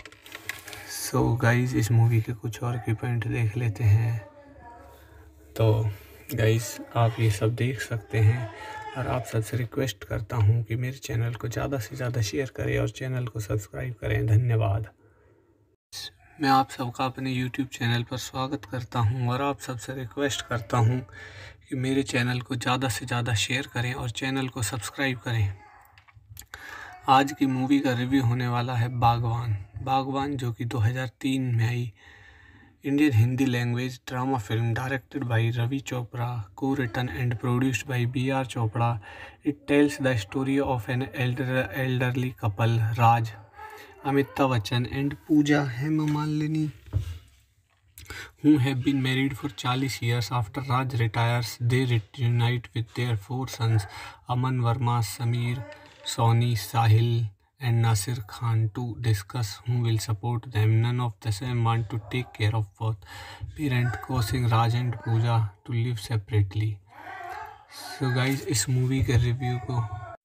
इस मूवी के कुछ और की पॉइंट देख लेते हैं। तो गाइस आप ये सब देख सकते हैं और आप सबसे रिक्वेस्ट करता हूँ कि मेरे चैनल को ज़्यादा से ज़्यादा शेयर करें और चैनल को सब्सक्राइब करें। धन्यवाद। मैं आप सबका अपने YouTube चैनल पर स्वागत करता हूं और आप सबसे रिक्वेस्ट करता हूं कि मेरे चैनल को ज़्यादा से ज़्यादा शेयर करें और चैनल को सब्सक्राइब करें। आज की मूवी का रिव्यू होने वाला है बागवान, जो कि 2003 में आई Indian Hindi language drama film directed by Ravi Chopra, co-written and produced by B.R. Chopra. It tells the story of an elderly couple, Raj, Amitabh Bachchan and Pooja Hemamalini, who have been married for 40 years. After Raj retires, they reunite with their 4 sons, Aman Verma, Sameer, Sony, Sahil, and Nasir Khan to discuss who will support them. None of them want to take care of both parents, causing Raj and Pooja to live separately. So guys, इस मूवी के रिव्यू को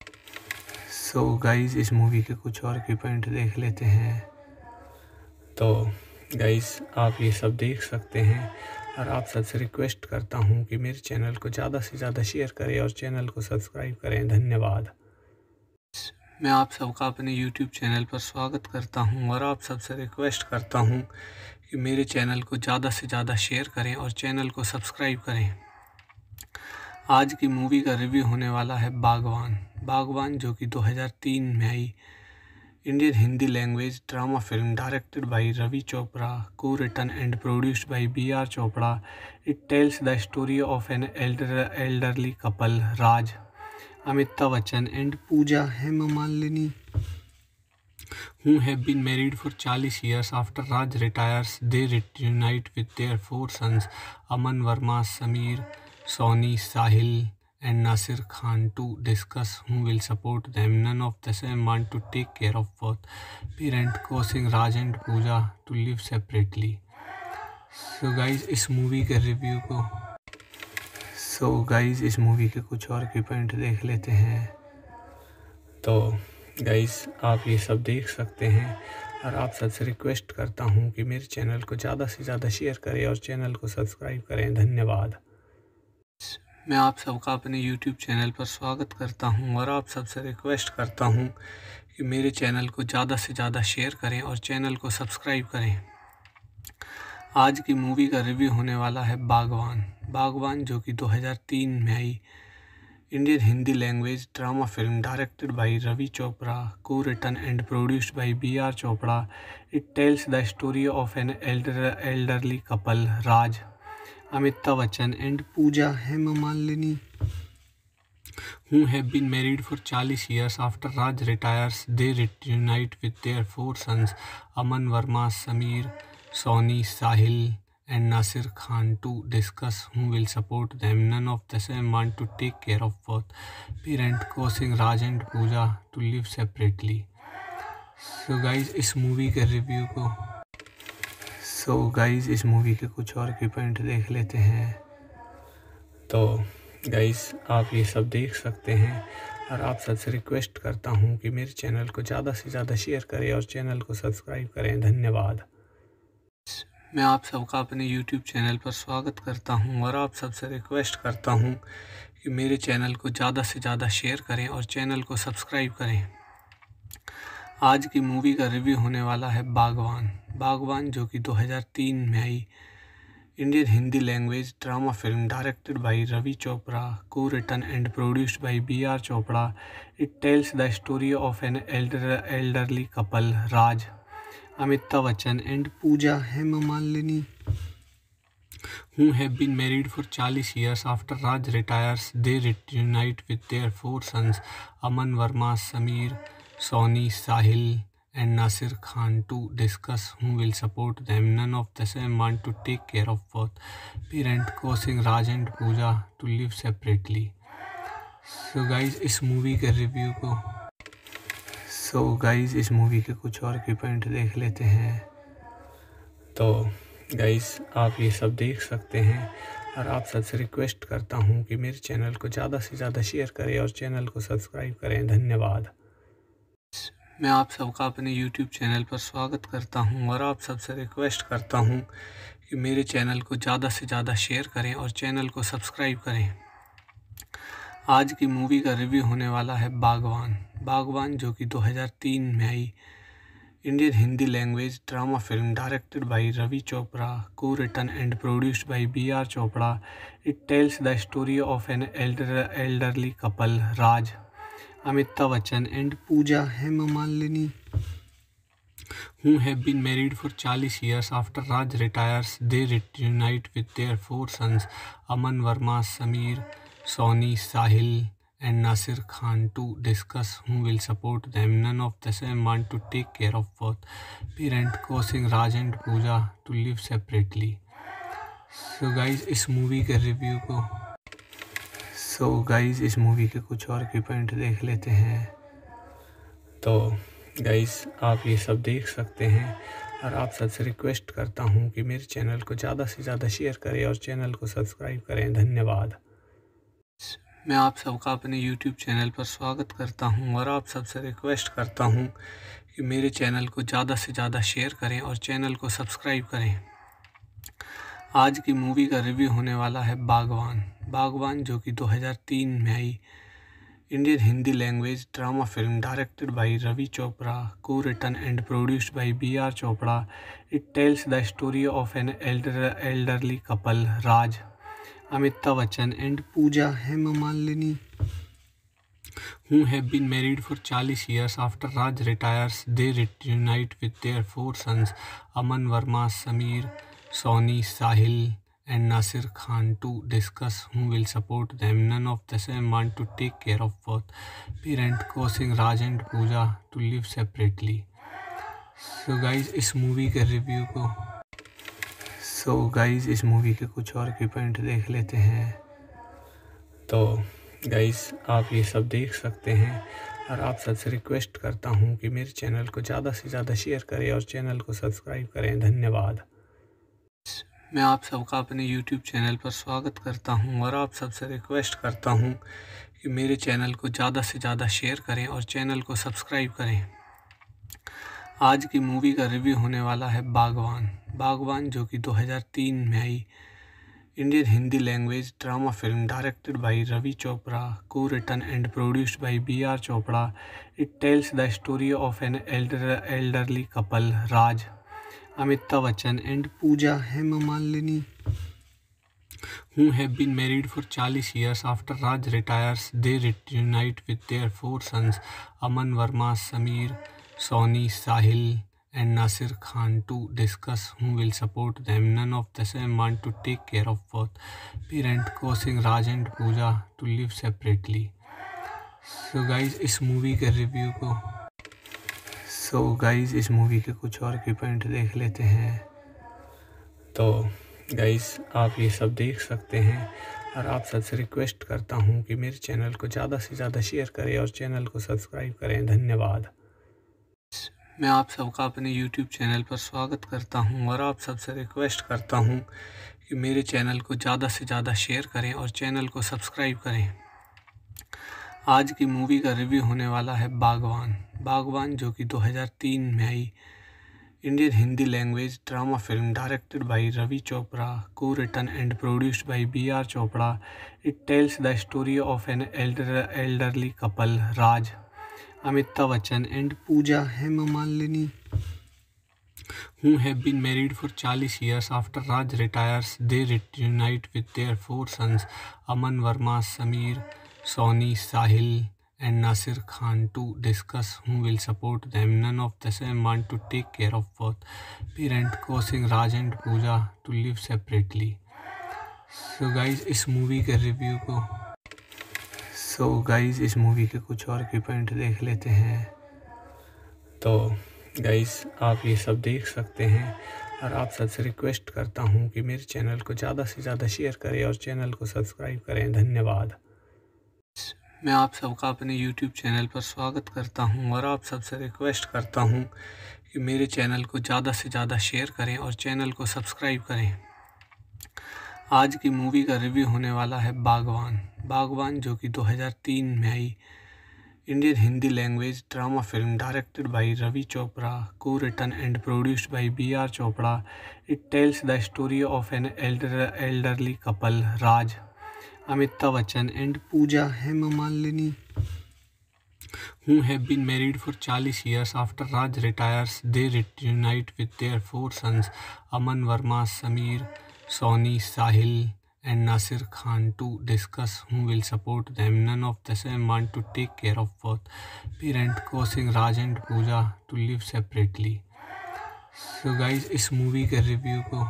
इस मूवी के कुछ और की पॉइंट देख लेते हैं। तो गाइस आप ये सब देख सकते हैं और आप सबसे रिक्वेस्ट करता हूँ कि मेरे चैनल को ज़्यादा से ज़्यादा शेयर करें और चैनल को सब्सक्राइब करें। धन्यवाद। मैं आप सबका अपने YouTube चैनल पर स्वागत करता हूं और आप सबसे रिक्वेस्ट करता हूं कि मेरे चैनल को ज़्यादा से ज़्यादा शेयर करें और चैनल को सब्सक्राइब करें। आज की मूवी का रिव्यू होने वाला है बागवान, जो कि 2003 में आई Indian Hindi language drama film directed by Ravi Chopra, co-written and produced by B.R. Chopra. It tells the story of an elderly couple, Raj, Amitabh Bachchan and Pooja Hemamalini, who have been married for 40 years. After Raj retires, they reunite with their 4 sons, Aman Verma, Sameer, Sony, Sahil, and Nasir Khan to discuss who will support them. None of them want to take care of both parents, causing Raj and Pooja to live separately. So guys, इस मूवी के रिव्यू को इस मूवी के कुछ और की पॉइंट देख लेते हैं। तो गाइस आप ये सब देख सकते हैं और आप सबसे रिक्वेस्ट करता हूँ कि मेरे चैनल को ज़्यादा से ज़्यादा शेयर करें और चैनल को सब्सक्राइब करें। धन्यवाद। मैं आप सबका अपने YouTube चैनल पर स्वागत करता हूं और आप सबसे रिक्वेस्ट करता हूं कि मेरे चैनल को ज़्यादा से ज़्यादा शेयर करें और चैनल को सब्सक्राइब करें। आज की मूवी का रिव्यू होने वाला है बागवान, जो कि 2003 में आई Indian Hindi language drama film directed by Ravi Chopra, co-written and produced by B.R. Chopra. It tells the story of an elderly couple, Raj, Amitabh Bachchan and Pooja Hemamalini, who have been married for 40 years. After Raj retires, they reunite with their 4 sons, Aman Verma, Sameer, Soni, Sahil, and Nasir Khan to discuss who will support them. None of them want to take care of both parents, causing Raj and Pooja to live separately. So guys, इस मूवी के रिव्यू को इस मूवी के कुछ और की पॉइंट देख लेते हैं। तो गाइस आप ये सब देख सकते हैं और आप सबसे रिक्वेस्ट करता हूँ कि मेरे चैनल को ज़्यादा से ज़्यादा शेयर करें और चैनल को सब्सक्राइब करें। धन्यवाद। मैं आप सबका अपने YouTube चैनल पर स्वागत करता हूं और आप सबसे रिक्वेस्ट करता हूं कि मेरे चैनल को ज़्यादा से ज़्यादा शेयर करें और चैनल को सब्सक्राइब करें। आज की मूवी का रिव्यू होने वाला है बागवान, जो कि 2003 में आई Indian Hindi language drama film directed by Ravi Chopra, co-written and produced by B.R. Chopra. It tells the story of an elderly couple, Raj, Amitabh Bachchan and Pooja Hemamalini, who have been married for 40 years. After Raj retires, they reunite with their 4 sons, Aman Verma, Sameer, Soni, Sahil, and Nasir Khan to discuss who will support them. None of them want to take care of both parents, causing Raj and Pooja to live separately. So guys, इस मूवी के रिव्यू को इस मूवी के कुछ और की पॉइंट देख लेते हैं। तो गाइस आप ये सब देख सकते हैं और आप सबसे रिक्वेस्ट करता हूँ कि मेरे चैनल को ज़्यादा से ज़्यादा शेयर करें और चैनल को सब्सक्राइब करें। धन्यवाद। मैं आप सबका अपने YouTube चैनल पर स्वागत करता हूं और आप सबसे रिक्वेस्ट करता हूं कि मेरे चैनल को ज़्यादा से ज़्यादा शेयर करें और चैनल को सब्सक्राइब करें। आज की मूवी का रिव्यू होने वाला है बागवान, जो कि 2003 में आई Indian Hindi language drama film directed by Ravi Chopra, co-written and produced by B.R. Chopra. It tells the story of an elderly couple, Raj, Amitabh Bachchan and Pooja Hemamalini, who have been married for 40 years. After Raj retires, they reunite with their 4 sons, Aman Verma, Sameer, Soni, Sahil, and Nasir Khan to discuss who will support them. None of them want to take care of both parents, causing Raj and Pooja to live separately. So guys, इस मूवी के रिव्यू को इस मूवी के कुछ और की पॉइंट देख लेते हैं। तो गाइस आप ये सब देख सकते हैं और आप सबसे रिक्वेस्ट करता हूँ कि मेरे चैनल को ज़्यादा से ज़्यादा शेयर करें और चैनल को सब्सक्राइब करें। धन्यवाद। मैं आप सबका अपने YouTube चैनल पर स्वागत करता हूं और आप सबसे रिक्वेस्ट करता हूं कि मेरे चैनल को ज़्यादा से ज़्यादा शेयर करें और चैनल को सब्सक्राइब करें। आज की मूवी का रिव्यू होने वाला है बागवान, जो कि 2003 में आई Indian Hindi language drama film directed by Ravi Chopra, co-written and produced by B.R. Chopra. It tells the story of an elderly couple, Raj, Amitabh Bachchan and Pooja Hemamalini, who have been married for 40 years. After Raj retires, they reunite with their 4 sons, Aman Verma, Sameer, Soni, Sahil, and Nasir Khan to discuss who will support them. None of them want to take care of both parents, causing Raj and Pooja to live separately. So guys, इस मूवी के रिव्यू को इस मूवी के कुछ और की पॉइंट देख लेते हैं। तो गाइस आप ये सब देख सकते हैं और आप सबसे रिक्वेस्ट करता हूँ कि मेरे चैनल को ज़्यादा से ज़्यादा शेयर करें और चैनल को सब्सक्राइब करें। धन्यवाद। मैं आप सबका अपने YouTube चैनल पर स्वागत करता हूं और आप सबसे रिक्वेस्ट करता हूं कि मेरे चैनल को ज़्यादा से ज़्यादा शेयर करें और चैनल को सब्सक्राइब करें। आज की मूवी का रिव्यू होने वाला है बागवान, जो कि 2003 में आई Indian Hindi language drama film directed by Ravi Chopra, co-written and produced by B.R. Chopra. It tells the story of an elderly couple, Raj, Amitabh Bachchan and Pooja Hemamalini, who have been married for 40 years. After Raj retires, they reunite with their 4 sons, Aman Verma, Sameer, Soni, Sahil, and Nasir Khan to discuss who will support them. None of them want to take care of both parents, causing Raj and Pooja to live separately. So guys इस मूवी के रिव्यू को इस मूवी के कुछ और की पॉइंट देख लेते हैं। तो गाइज आप ये सब देख सकते हैं और आप सबसे रिक्वेस्ट करता हूँ कि मेरे चैनल को ज़्यादा से ज़्यादा शेयर करें और चैनल को सब्सक्राइब करें। धन्यवाद। मैं आप सबका अपने YouTube चैनल पर स्वागत करता हूं और आप सबसे रिक्वेस्ट करता हूं कि मेरे चैनल को ज़्यादा से ज़्यादा शेयर करें और चैनल को सब्सक्राइब करें। आज की मूवी का रिव्यू होने वाला है बागवान, जो कि 2003 में आई Indian Hindi language drama film directed by Ravi Chopra, को written and produced by B.R. Chopra. It tells the story of an elderly couple, Raj, Amitabh Bachchan and Pooja Hemmalini, who have been married for 40 years. After Raj retires, they reunite with their 4 sons, Aman Verma, Sameer, Soni, Sahil and Nasir Khan, to discuss who will support them. None of them want to take care of both parents, causing Raj and Pooja to live separately. So guys इस मूवी के रिव्यू को इस मूवी के कुछ और की पॉइंट देख लेते हैं। तो गाइस आप ये सब देख सकते हैं और आप सबसे रिक्वेस्ट करता हूँ कि मेरे चैनल को ज़्यादा से ज़्यादा शेयर करें और चैनल को सब्सक्राइब करें। धन्यवाद। मैं आप सबका अपने YouTube चैनल पर स्वागत करता हूँ और आप सबसे रिक्वेस्ट करता हूँ कि मेरे चैनल को ज़्यादा से ज़्यादा शेयर करें और चैनल को सब्सक्राइब करें। आज की मूवी का रिव्यू होने वाला है बागवान, जो कि 2003 में आई Indian Hindi language drama film directed by Ravi Chopra, को written and produced by B.R. Chopra. It tells the story of an elderly couple, Raj, Amitabh Bachchan and Pooja Hemmalini, who have been married for 40 years. After Raj retires, they reunite with their 4 sons, Aman Verma, Sameer, Soni, Sahil and Nasir Khan, to discuss who will support them. None of them want to take care of both parents, causing Raj and Pooja to live separately. So guys इस मूवी के रिव्यू को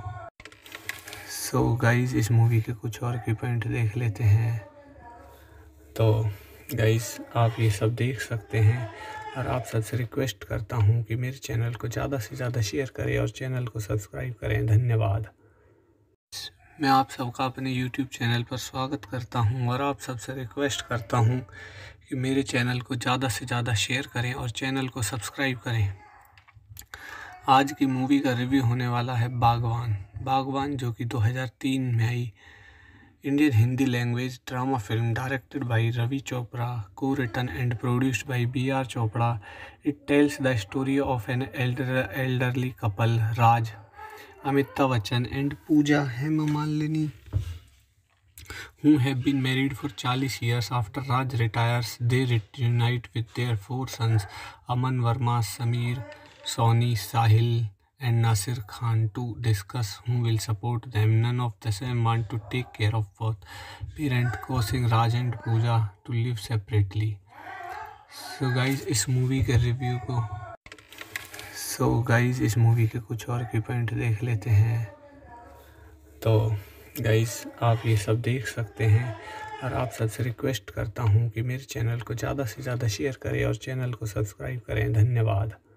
इस मूवी के कुछ और की पॉइंट देख लेते हैं। तो गाइस आप ये सब देख सकते हैं और आप सबसे रिक्वेस्ट करता हूँ कि मेरे चैनल को ज़्यादा से ज़्यादा शेयर करें और चैनल को सब्सक्राइब करें। धन्यवाद। मैं आप सबका अपने YouTube चैनल पर स्वागत करता हूं और आप सबसे रिक्वेस्ट करता हूं कि मेरे चैनल को ज़्यादा से ज़्यादा शेयर करें और चैनल को सब्सक्राइब करें। आज की मूवी का रिव्यू होने वाला है बागवान, जो कि 2003 में आई Indian Hindi language drama film directed by Ravi Chopra, को written and produced by B.R. Chopra. It tells the story of an elderly couple, Raj, Amitabh Bachchan and Pooja Hemmalini, who have been married for 40 years. After Raj retires, they reunite with their 4 sons, Aman Verma, Sameer, Soni, Sahil and Nasir Khan, to discuss who will support them. None of them want to take care of both parents, causing Raj and Pooja to live separately. So guys इस मूवी के रिव्यू को इस मूवी के कुछ और की पॉइंट देख लेते हैं। तो गाइस आप ये सब देख सकते हैं और आप सबसे रिक्वेस्ट करता हूँ कि मेरे चैनल को ज़्यादा से ज़्यादा शेयर करें और चैनल को सब्सक्राइब करें। धन्यवाद।